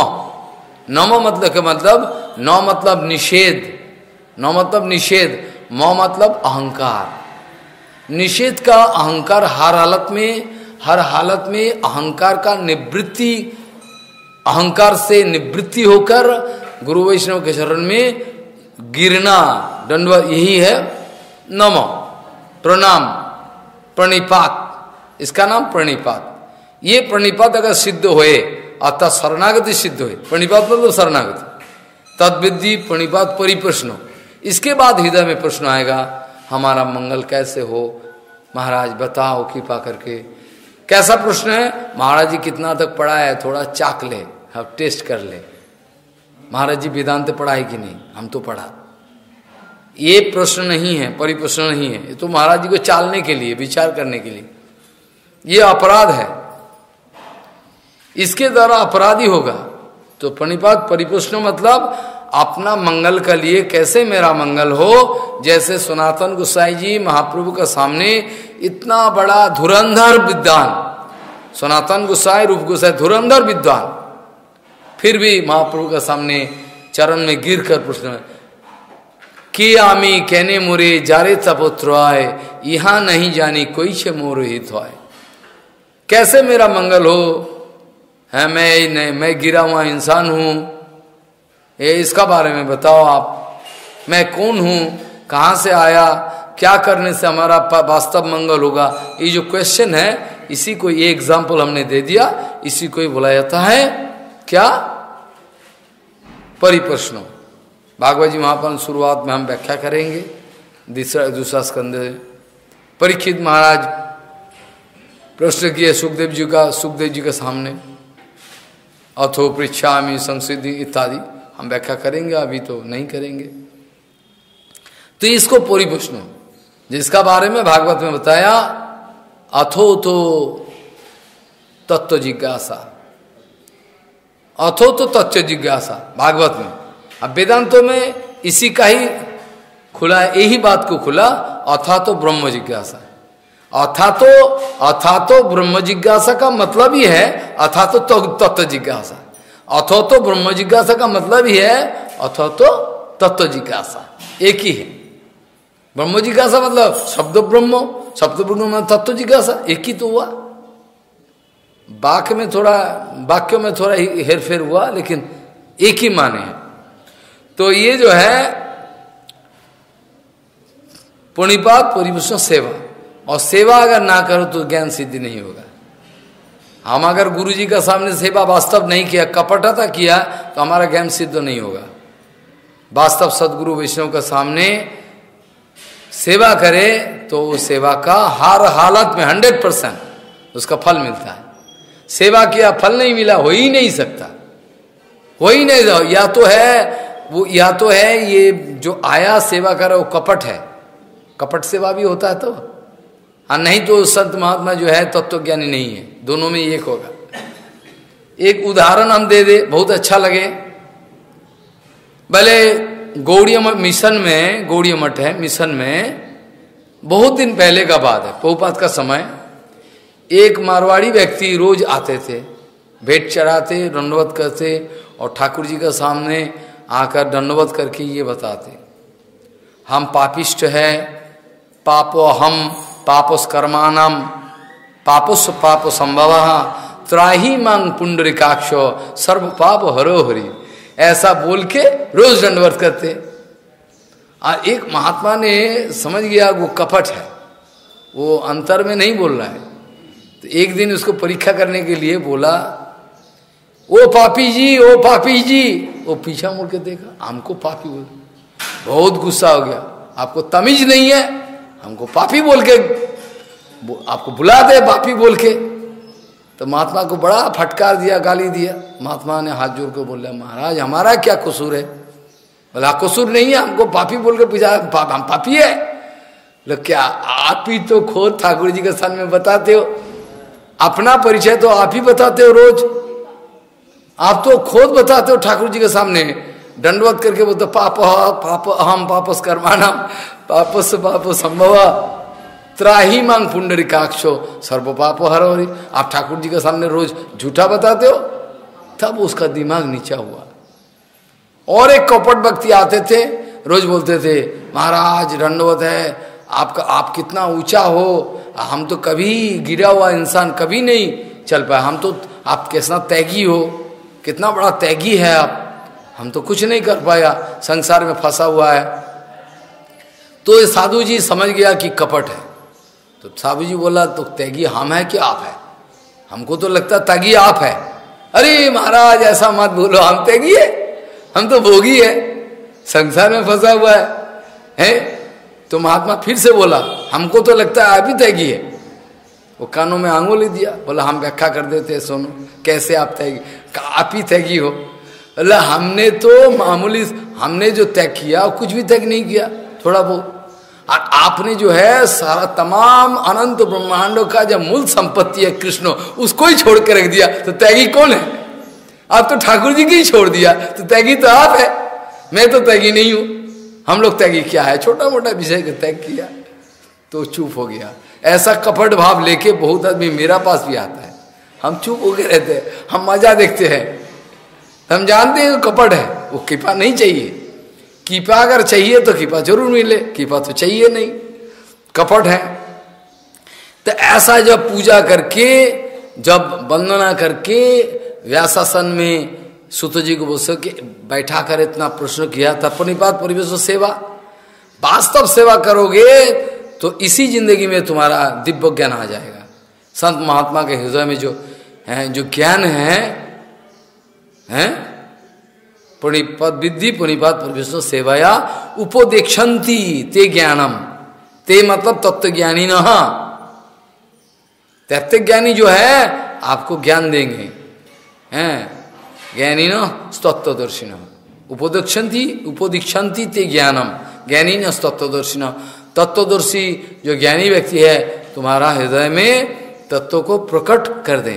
मतलब न मतलब निषेध, न मतलब निषेध, म मतलब अहंकार। निषेध का अहंकार हर हालत में अहंकार का निवृत्ति, अहंकार से निवृत्ति होकर गुरु वैष्णव के चरण में गिरना, दंडवत, यही है नम, प्रणाम, प्रणिपात, इसका नाम प्रणिपात। ये प्रणिपात अगर सिद्ध होए, अर्थात शरणागति सिद्ध होए, प्रणिपात मतलब शरणागति, तद्विद्धि प्रणिपात परिप्रश्न। इसके बाद हृदय में प्रश्न आएगा, हमारा मंगल कैसे हो महाराज, बताओ कृपा करके। कैसा प्रश्न है? महाराज जी कितना तक पढ़ा है, थोड़ा चाक ले, हम टेस्ट कर ले। महाराज जी वेदांत पढ़ा है कि नहीं? हम तो पढ़ा। ये प्रश्न नहीं है, परिप्रश्न नहीं है, ये तो महाराज जी को चालने के लिए, विचार करने के लिए। ये अपराध है, इसके द्वारा अपराधी होगा। तो प्रणिपात परिप्रश्न मतलब अपना मंगल के लिए, कैसे मेरा मंगल हो। जैसे सनातन गोसाई जी महाप्रभु का सामने इतना बड़ा धुरंधर विद्वान, सनातन गोसाई, रूप गोसाई धुरंधर विद्वान, फिर भी महाप्रभु का सामने चरण में गिर कर प्रश्न, कि आमी कहने मोरे जारे तपोत्रय, यहाँ नहीं जानी कोई छे मोर हित होय। कैसे मेरा मंगल हो है मैं गिरा हुआ इंसान हूँ, ये इसका बारे में बताओ आप, मैं कौन हूँ, कहाँ से आया, क्या करने से हमारा वास्तव मंगल होगा। ये जो क्वेश्चन है, इसी को ये एग्जाम्पल हमने दे दिया, इसी को ही बोला जाता है क्या, परिप्रश्न। भागवत जी महापुराण शुरुआत में हम व्याख्या करेंगे, दूसरा स्कंद। परीक्षित महाराज प्रश्न किए सुखदेव जी के सामने, अथो पृच्छामि संसिद्धि इत्यादि हम व्याख्या करेंगे, अभी तो नहीं करेंगे। तो इसको परिप्रश्न, जिसका बारे में भागवत में बताया, अथो तो तत्व जिज्ञासा, अथो तो तत्व जिज्ञासा भागवत में। अब वेदांतों में इसी का ही खुला, यही बात को खुला, अथा तो ब्रह्म जिज्ञासा। अथा तो ब्रह्म जिज्ञासा का मतलब ही है अथा तो तत्व जिज्ञासा। अथो तो ब्रह्म जिज्ञासा का मतलब ही है अथो तो तत्व जिज्ञासा, एक ही है। ब्रह्म जिज्ञासा मतलब शब्द ब्रह्म में तत्व जिज्ञासा एक ही तो हुआ। वाक्यों में थोड़ा हेरफेर हुआ, लेकिन एक ही माने हैं। तो ये जो है पुणिपात परिभूषण सेवा, और सेवा अगर ना करो तो ज्ञान सिद्धि नहीं होगा। हम अगर गुरु जी का सामने सेवा वास्तव नहीं किया, कपटता किया, तो हमारा ज्ञान सिद्ध नहीं होगा। वास्तव सदगुरु वैष्णव के सामने सेवा करे तो उस सेवा का हर हालत में 100% उसका फल मिलता है। सेवा किया फल नहीं मिला, हो ही नहीं सकता, हो ही नहीं। या तो है ये जो आया सेवा करे वो कपट है, कपट सेवा भी होता है तो, और नहीं तो संत महात्मा जो है तत्वज्ञानी नहीं है, दोनों में एक होगा। एक उदाहरण हम दे दे, बहुत अच्छा लगे। भले गौड़ीय मिशन में, गौड़ीय मठ है मिशन में, बहुत दिन पहले का बात है, प्रभुपाद का समय, एक मारवाड़ी व्यक्ति रोज आते थे, भेंट चढ़ाते, दंडवत करते, और ठाकुर जी के सामने आकर दंडवत करके ये बताते, हम पापिष्ट है, पापो हम पापोस कर्मानम पापोस पाप संभव त्राही मांग पुंडरीकाक्षो सर्व पाप हरो हरि, ऐसा बोल के रोज दंडवत करते। और एक महात्मा ने समझ गया वो कपट है, वो अंतर में नहीं बोल रहा है। तो एक दिन उसको परीक्षा करने के लिए बोला, ओ पापी जी, ओ पापी जी। वो पीछा मुड़ के देखा, हमको पापी बोल, बहुत गुस्सा हो गया, आपको तमीज नहीं है, हमको पापी बोल के, आपको बुला दे पापी बोल के। तो महात्मा को बड़ा फटकार दिया, गाली दिया। महात्मा ने हाथ जोड़ के बोला, महाराज हमारा क्या कसूर है? बोला कसूर नहीं है, हमको पापी बोल के पूछा, हम पापी है? बोले क्या आप ही तो खुद ठाकुर जी के सामने बताते हो, अपना परिचय तो आप ही बताते हो रोज, आप तो खुद बताते हो ठाकुर जी के सामने दंडवत करके, बोलते पाप पाप अहम पापस कर्माना पापस पाप संभव त्राही मांग पुंडरीकाक्षो सर्व पाप हर हरि। आप ठाकुर जी के सामने रोज झूठा बताते हो। तब उसका दिमाग नीचा हुआ। और एक कपट व्यक्ति आते थे, रोज बोलते थे, महाराज दंडवत है, आप कितना ऊंचा हो, हम तो कभी गिरा हुआ इंसान कभी नहीं चल पाया, हम तो, आप कैसा त्यागी हो, कितना बड़ा त्यागी है आप, हम तो कुछ नहीं कर पाया, संसार में फंसा हुआ है। तो ये साधु जी समझ गया कि कपट है। तो साधु जी बोला, तो त्यागी हम है कि आप है? हमको तो लगता त्यागी आप है। अरे महाराज ऐसा मत बोलो, हम त्यागी है, हम तो भोगी है, संसार में फंसा हुआ है? तो महात्मा फिर से बोला, हमको तो लगता है आप ही त्यागी है। वो कानों में आंगुली दिया, बोला हम व्याख्या कर देते हैं, सुनो कैसे आप त्यागी, आप ही त्यागी हो। बोला हमने तो मामूली, हमने जो त्याग किया कुछ भी त्याग नहीं किया, थोड़ा बहुत। और आपने जो है सारा तमाम अनंत ब्रह्मांडों का जो मूल संपत्ति है कृष्ण, उसको ही छोड़ के रख दिया, तो त्यागी कौन है? आप तो ठाकुर जी की ही छोड़ दिया, तो त्यागी तो आप है, मैं तो त्यागी नहीं हूं। हम लोग त्यागी क्या है, छोटा मोटा विषय का त्याग किया। तो चुप हो गया। ऐसा कपट भाव लेके बहुत आदमी मेरा पास भी आता है, हम चुप होके रहते हैं, हम मजा देखते हैं, हम जानते हैं कपट है, वो कृपा नहीं चाहिए। कृपा अगर चाहिए तो कृपा जरूर मिले, कृपा तो चाहिए नहीं, कपट है। तो ऐसा जब पूजा करके, जब वंदना करके व्यासासन में सूत जी को बोल के बैठा कर इतना प्रश्न किया था, प्रणिपात परिवेश सेवा, वास्तव सेवा करोगे तो इसी जिंदगी में तुम्हारा दिव्य ज्ञान आ जाएगा। संत महात्मा के हृदय में जो ज्ञान है प्रणिपात विद्धि प्रणिपात परिवेश सेवाया उपोदेक्षन्ति ते ज्ञानम, ते मतलब तत्वज्ञानी न, तत्वज्ञानी जो है आपको ज्ञान देंगे, हैं ज्ञानी न तत्वदर्शी न, उपदीक्षन्ति ते ज्ञानम, ज्ञानी न तत्वदर्शी न, तत्वदर्शी जो ज्ञानी व्यक्ति है तुम्हारा हृदय में तत्व को प्रकट कर दें,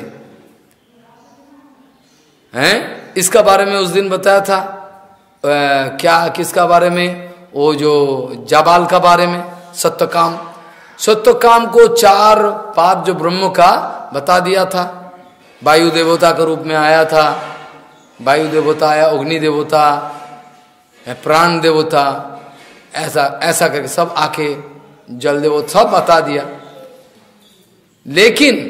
हैं। इसका बारे में उस दिन बताया था, क्या किसका बारे में, वो जो जाबाल का बारे में, सत्यकाम, सत्यकाम को 4 पाद जो ब्रह्म का बता दिया था। वायु देवता के रूप में आया था, वायु देवता आया, अग्नि देवता, प्राण देवता, ऐसा करके सब आके जल देवता सब बता दिया। लेकिन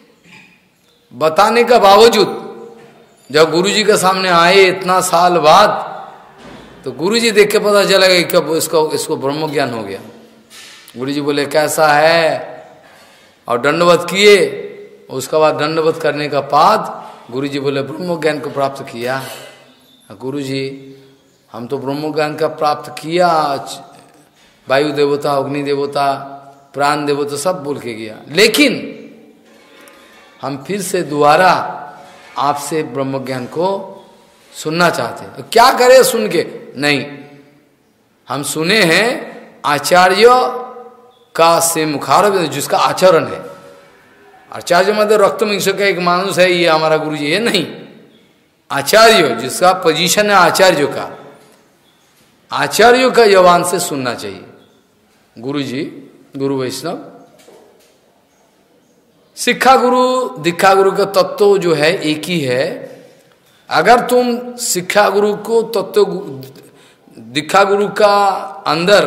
बताने का बावजूद जब गुरुजी के सामने आए इतना साल बाद, तो गुरुजी देख के पता चला कि कब इसको ब्रह्म ज्ञान हो गया। गुरुजी बोले कैसा है, और दंडवत किए। उसके बाद दंडवत करने का बाद गुरुजी बोले ब्रह्म ज्ञान को प्राप्त किया। गुरुजी हम तो ब्रह्म ज्ञान का प्राप्त किया, वायु देवता, अग्नि देवता, प्राण देवता सब बोल के गया, लेकिन हम फिर से दोबारा आपसे ब्रह्म ज्ञान को सुनना चाहते हैं। तो क्या करें सुन के? नहीं, हम सुने हैं आचार्य का से मुखारब जिसका आचरण है। आचार्य मतलब रक्त मिंश का एक मानुष है, ये हमारा गुरु जी है, नहीं। आचार्य जिसका पोजीशन है आचार्य का, आचार्यों का जवान से सुनना चाहिए। गुरु जी, गुरु वैष्णव, शिक्षा गुरु दीक्षा गुरु का तत्व जो है एक ही है। अगर तुम शिक्षा गुरु को तत्व दीक्षा गुरु का अंदर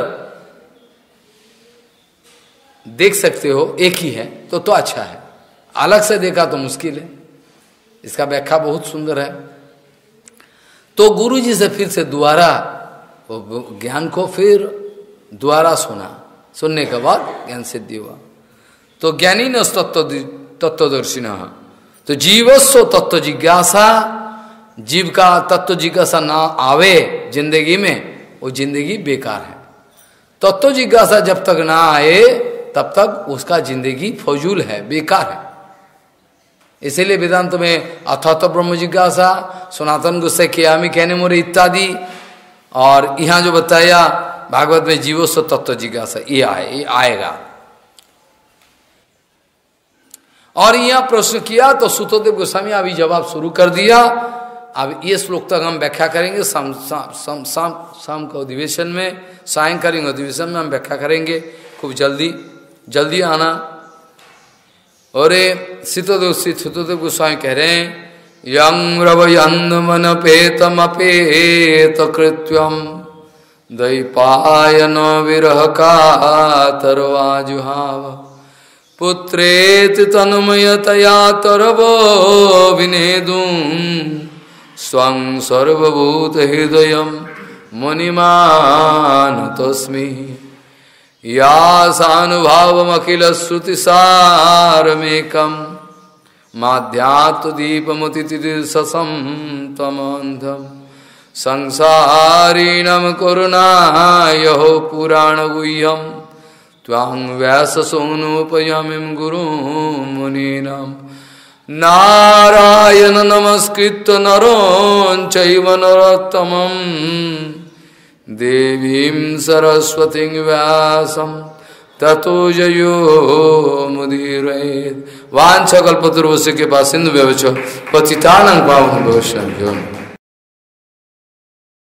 देख सकते हो एक ही है तो अच्छा है, अलग से देखा तो मुश्किल है। इसका व्याख्या बहुत सुंदर है। तो गुरु जी से फिर से दोबारा ज्ञान को फिर दोबारा सुना, सुनने के बाद ज्ञान सिद्धि हुआ। तो ज्ञानी न तत्वदर्शी न, तो जीवस्व तत्व जिज्ञासा, जीव का तत्व जिज्ञासा ना आवे जिंदगी में, वो जिंदगी बेकार है। तत्व जिज्ञासा जब तक ना आए तब तक उसका जिंदगी फजूल है, बेकार है। इसीलिए वेदांत में अथातो ब्रह्म जिज्ञासा, सनातन गोसाई कियामी कहने मोरे इत्यादि, और यहाँ जो बताया भागवत में जीवस्व तत्व जिज्ञासा, ये आएगा। और यहाँ प्रश्न किया तो सुतोदेव गोस्वामी अभी जवाब शुरू कर दिया। अब ये श्लोक तक हम व्याख्या करेंगे शाम का अधिवेशन में, सायंकालीन अधिवेशन में हम व्याख्या करेंगे। खूब जल्दी आना। और सुतोदेव गोस्वामी कह रहे हैं, यं रवयंदमन पेतमपेत कृत्यम दैपायन विरह कातरवाजुहाव पुत्रेति तन्मयतया तरवो विनेदुं स्वं सर्वभूत हृदयं मुनिमानतोऽस्मि यासानुभावमखिल श्रुतिसारमेकं माध्यात्मदीपमुतितिदिशसं तमन्धं संसारिणं करुणायो पुराणगुह्यं त्वां व्याससूनुपयमिं गुरुं मुनीनां नारायण नमस्कृत्य नरों चैव नरोत्तमं देवीं सरस्वतीं व्यासं ततो जयो मुदीरयेत्। वाञ्छाकल्पतरुभ्यश्च कृपा सिन्धुभ्यश्च पतितानां पावनेभ्यो